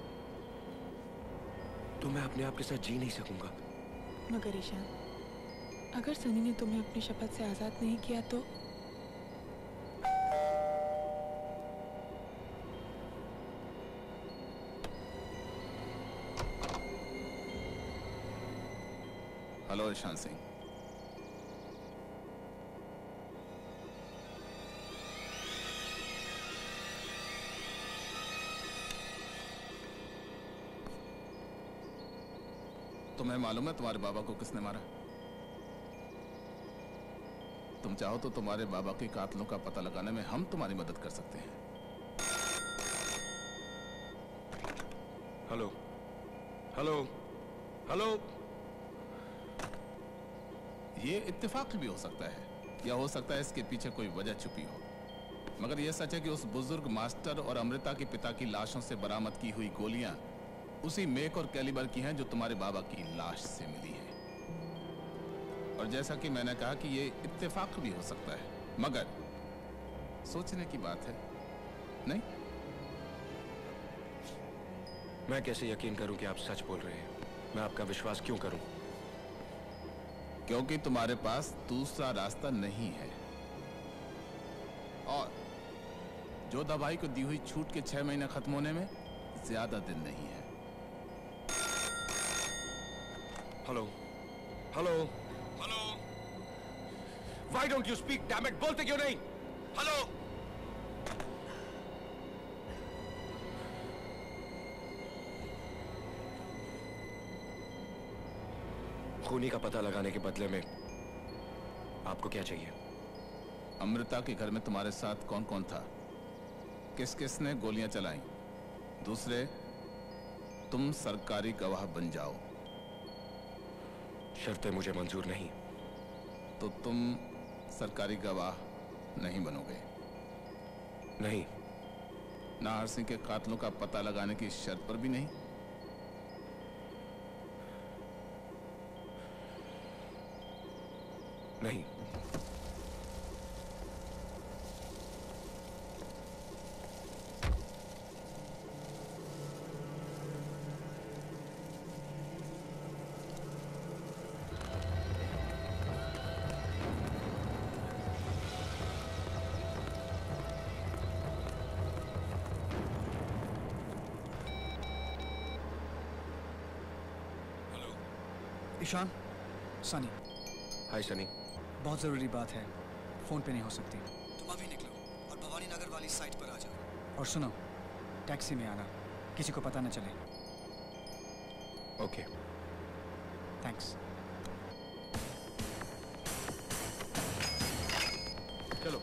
मैं अपने आप के साथ जी नहीं सकूंगा। मगर ईशान, अगर सनी ने तुम्हें अपनी शपथ से आजाद नहीं किया तो हेलो ईशान सिंह। तुम्हें मालूम है तुम्हारे बाबा को किसने मारा? तुम चाहो तो तुम्हारे बाबा के कातलों का पता लगाने में हम तुम्हारी मदद कर सकते हैं। Hello hello hello. ये इत्तेफाक भी हो सकता है, या हो सकता है इसके पीछे कोई वजह छुपी हो, मगर यह सच है कि उस बुजुर्ग मास्टर और अमृता के पिता की लाशों से बरामद की हुई गोलियां उसी मेक और कैलिबर की हैं जो तुम्हारे बाबा की लाश से मिली है। और जैसा कि मैंने कहा कि ये इत्तेफाक भी हो सकता है, मगर सोचने की बात है, नहीं? मैं कैसे यकीन करूं कि आप सच बोल रहे हैं? मैं आपका विश्वास क्यों करूं? क्योंकि तुम्हारे पास दूसरा रास्ता नहीं है, और जोधा भाई को दी हुई छूट के 6 महीने खत्म होने में ज्यादा दिन नहीं है। Hello hello hello. Why don't you speak, damn it? बोलते क्यों नहीं? हेलो। खूनी का पता लगाने के बदले में आपको क्या चाहिए? अमृता के घर में तुम्हारे साथ कौन कौन था? किस किस ने गोलियां चलाई? दूसरे, तुम सरकारी गवाह बन जाओ। शर्तें मुझे मंजूर नहीं। तो तुम सरकारी गवाह नहीं बनोगे? नहीं। नाहर सिंह के कातलों का पता लगाने की शर्त पर भी नहीं? नहीं। ईशान, सनी। हाय सनी। बहुत ज़रूरी बात है, फ़ोन पे नहीं हो सकती। तुम अभी निकलो और भवानी नगर वाली साइट पर आ जाओ। और सुनो, टैक्सी में आना, किसी को पता न चले। ओके। थैंक्स। चलो।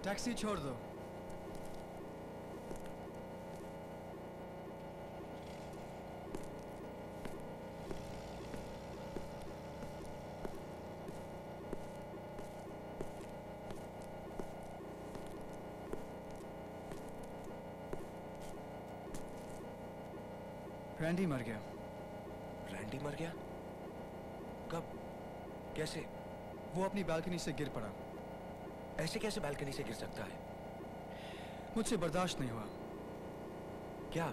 टैक्सी छोड़ दो। रैंडी मर गया। रैंडी मर गया? कब? कैसे? वो अपनी बालकनी से गिर पड़ा। ऐसे कैसे बालकनी से गिर सकता है? मुझसे बर्दाश्त नहीं हुआ। क्या?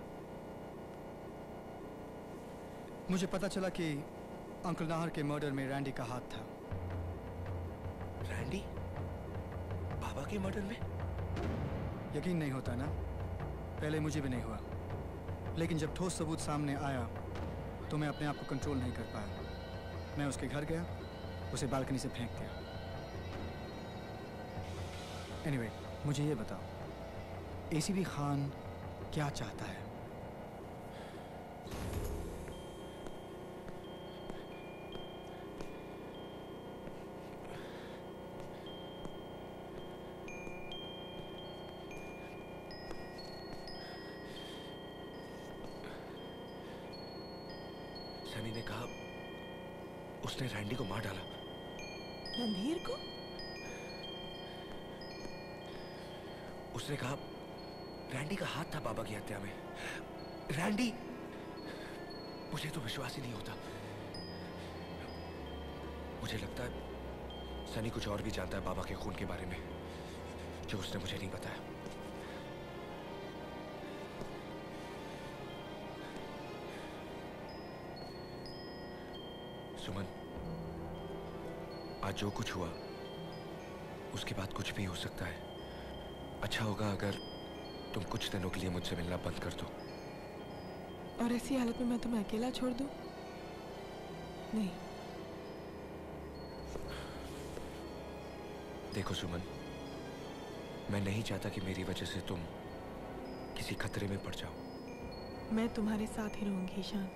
मुझे पता चला कि अंकल नाहर के मर्डर में रैंडी का हाथ था। रैंडी? बाबा के मर्डर में? यकीन नहीं होता ना? पहले मुझे भी नहीं हुआ, लेकिन जब ठोस सबूत सामने आया तो मैं अपने आप को कंट्रोल नहीं कर पाया। मैं उसके घर गया, उसे बालकनी से फेंक दिया। एनीवे, मुझे ये बताओ, एसीपी खान क्या चाहता है? सनी ने कहा उसने रैंडी को मार डाला। रणधीर को? उसने कहा रैंडी का हाथ था बाबा की हत्या में। रैंडी! मुझे तो विश्वास ही नहीं होता। मुझे लगता है सनी कुछ और भी जानता है बाबा के खून के बारे में, जो उसने मुझे नहीं बताया। सुमन, आज जो कुछ हुआ उसके बाद कुछ भी हो सकता है। अच्छा होगा अगर तुम कुछ दिनों के लिए मुझसे मिलना बंद कर दो। और ऐसी हालत में मैं तुम्हें अकेला छोड़ दूं? नहीं। देखो सुमन, मैं नहीं चाहता कि मेरी वजह से तुम किसी खतरे में पड़ जाओ। मैं तुम्हारे साथ ही रहूंगी ईशान।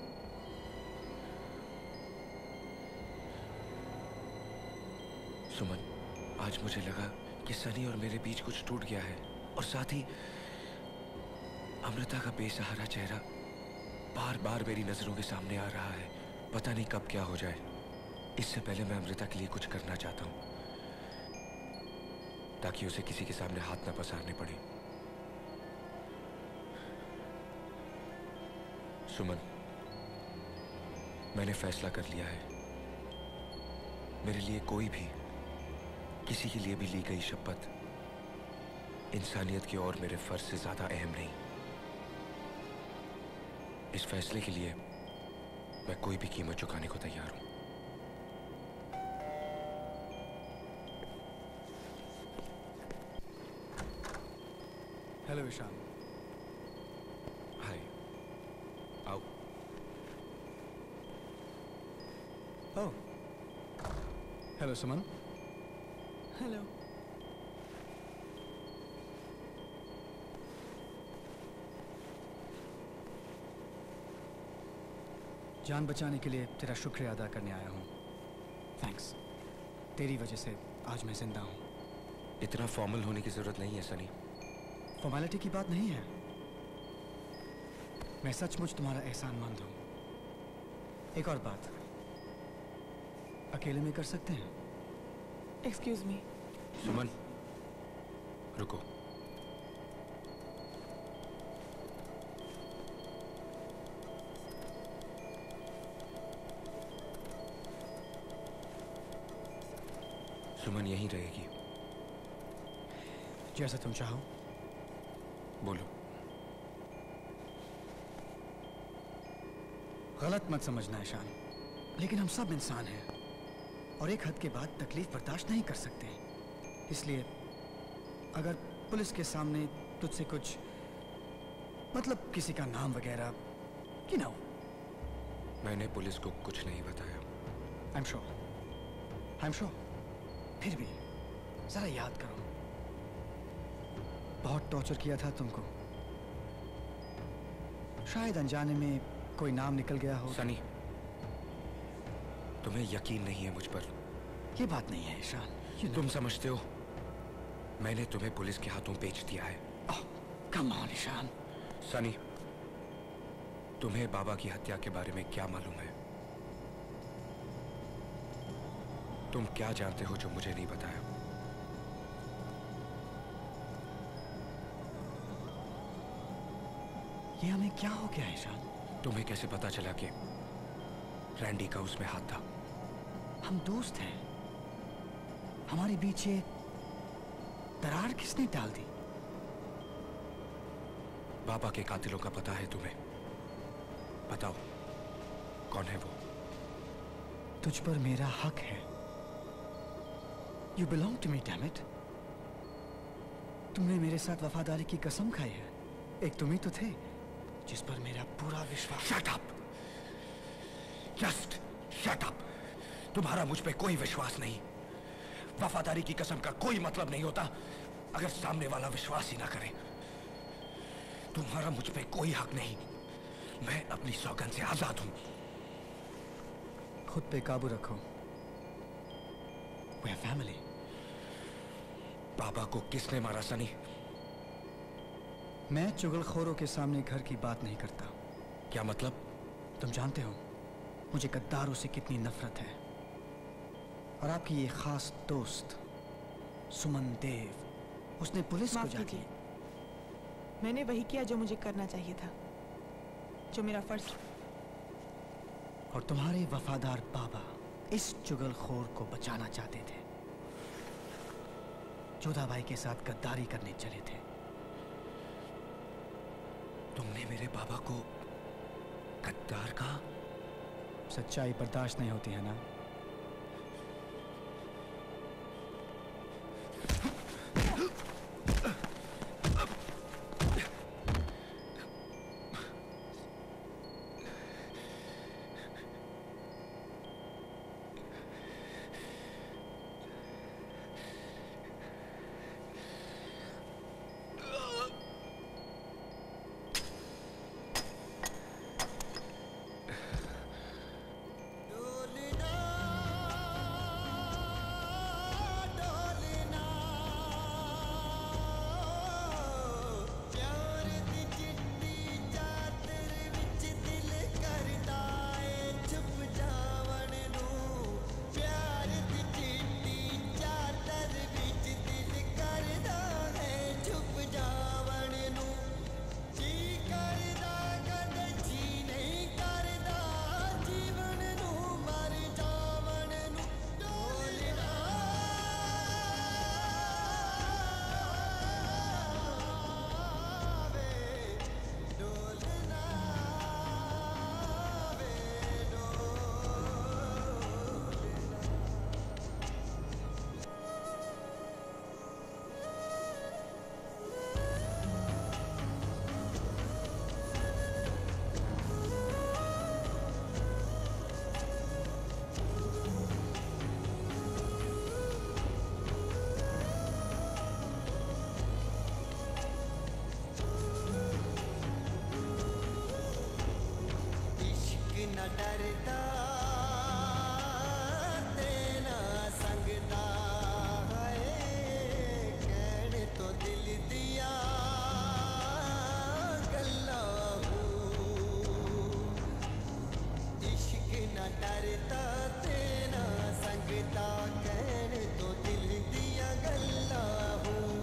सुमन, आज मुझे लगा कि सनी और मेरे बीच कुछ टूट गया है, और साथ ही अमृता का बेसहारा चेहरा बार बार मेरी नजरों के सामने आ रहा है। पता नहीं कब क्या हो जाए। इससे पहले मैं अमृता के लिए कुछ करना चाहता हूं, ताकि उसे किसी के सामने हाथ न पसारने पड़े। सुमन, मैंने फैसला कर लिया है। मेरे लिए कोई भी, किसी के लिए भी ली गई शपथ इंसानियत की और मेरे फर्ज से ज्यादा अहम नहीं। इस फैसले के लिए मैं कोई भी कीमत चुकाने को तैयार हूं। हेलो ईशान। हाय, आओ। Oh, hello Suman. हेलो। जान बचाने के लिए तेरा शुक्रिया अदा करने आया हूँ। थैंक्स। तेरी वजह से आज मैं जिंदा हूँ। इतना फॉर्मल होने की जरूरत नहीं है सनी। फॉर्मेलिटी की बात नहीं है। मैं सचमुच तुम्हारा एहसानमंद हूँ। एक और बात, अकेले में कर सकते हैं? Excuse me. सुमन, रुको। सुमन यहीं रहेगी। जैसा तुम चाहो। बोलो। गलत मत समझना ईशान, लेकिन हम सब इंसान हैं और एक हद के बाद तकलीफ बर्दाश्त नहीं कर सकते। इसलिए अगर पुलिस के सामने तुझसे कुछ, मतलब किसी का नाम वगैरह, you know। मैंने पुलिस को कुछ नहीं बताया। I'm sure। फिर भी जरा याद करो, बहुत टॉर्चर किया था तुमको। शायद अनजाने में कोई नाम निकल गया हो। सनी, तुम्हें यकीन नहीं है मुझ पर। ये बात नहीं है ईशान। तुम समझते हो मैंने तुम्हें पुलिस के हाथों बेच दिया है। Come on Ishan. सनी, तुम्हें बाबा की हत्या के बारे में क्या मालूम है? तुम क्या जानते हो जो मुझे नहीं बताया? ये हमें क्या हो गया ईशान? तुम्हें कैसे पता चला कि रैंडी का उसमें हाथ था? हम दोस्त हैं। हमारे बीच ये दरार किसने डाल दी? बाबा के कातिलों का पता है तुम्हें? बताओ कौन है वो? तुझ पर मेरा हक है। You belong to me, damn it. तुमने मेरे साथ वफादारी की कसम खाई है। एक तुम ही तो थे जिस पर मेरा पूरा विश्वास। Shut up! Just shut up! तुम्हारा मुझ पे कोई विश्वास नहीं। वफादारी की कसम का कोई मतलब नहीं होता अगर सामने वाला विश्वास ही ना करे। तुम्हारा मुझ पे कोई हक नहीं। मैं अपनी सौगंध से आजाद हूं। खुद पे काबू रखो। We are family. बाबा को किसने मारा सनी? मैं चुगलखोरों के सामने घर की बात नहीं करता। क्या मतलब? तुम जानते हो मुझे गद्दारों से कितनी नफरत है। और आपकी ये खास दोस्त सुमन देव, उसने पुलिस को जाके। मैंने वही किया जो मुझे करना चाहिए था, जो मेरा फर्ज। और तुम्हारे वफादार बाबा इस चुगलखोर को बचाना चाहते थे। जोधाबाई के साथ गद्दारी करने चले थे। तुमने मेरे बाबा को गद्दार कहा? सच्चाई बर्दाश्त नहीं होती है ना? डरदा तेना संगदा है कहने तो दिल दिया गल्ला इश्क न डरदा तेना संगदा कहने तो दिल दिया गल्ला हूँ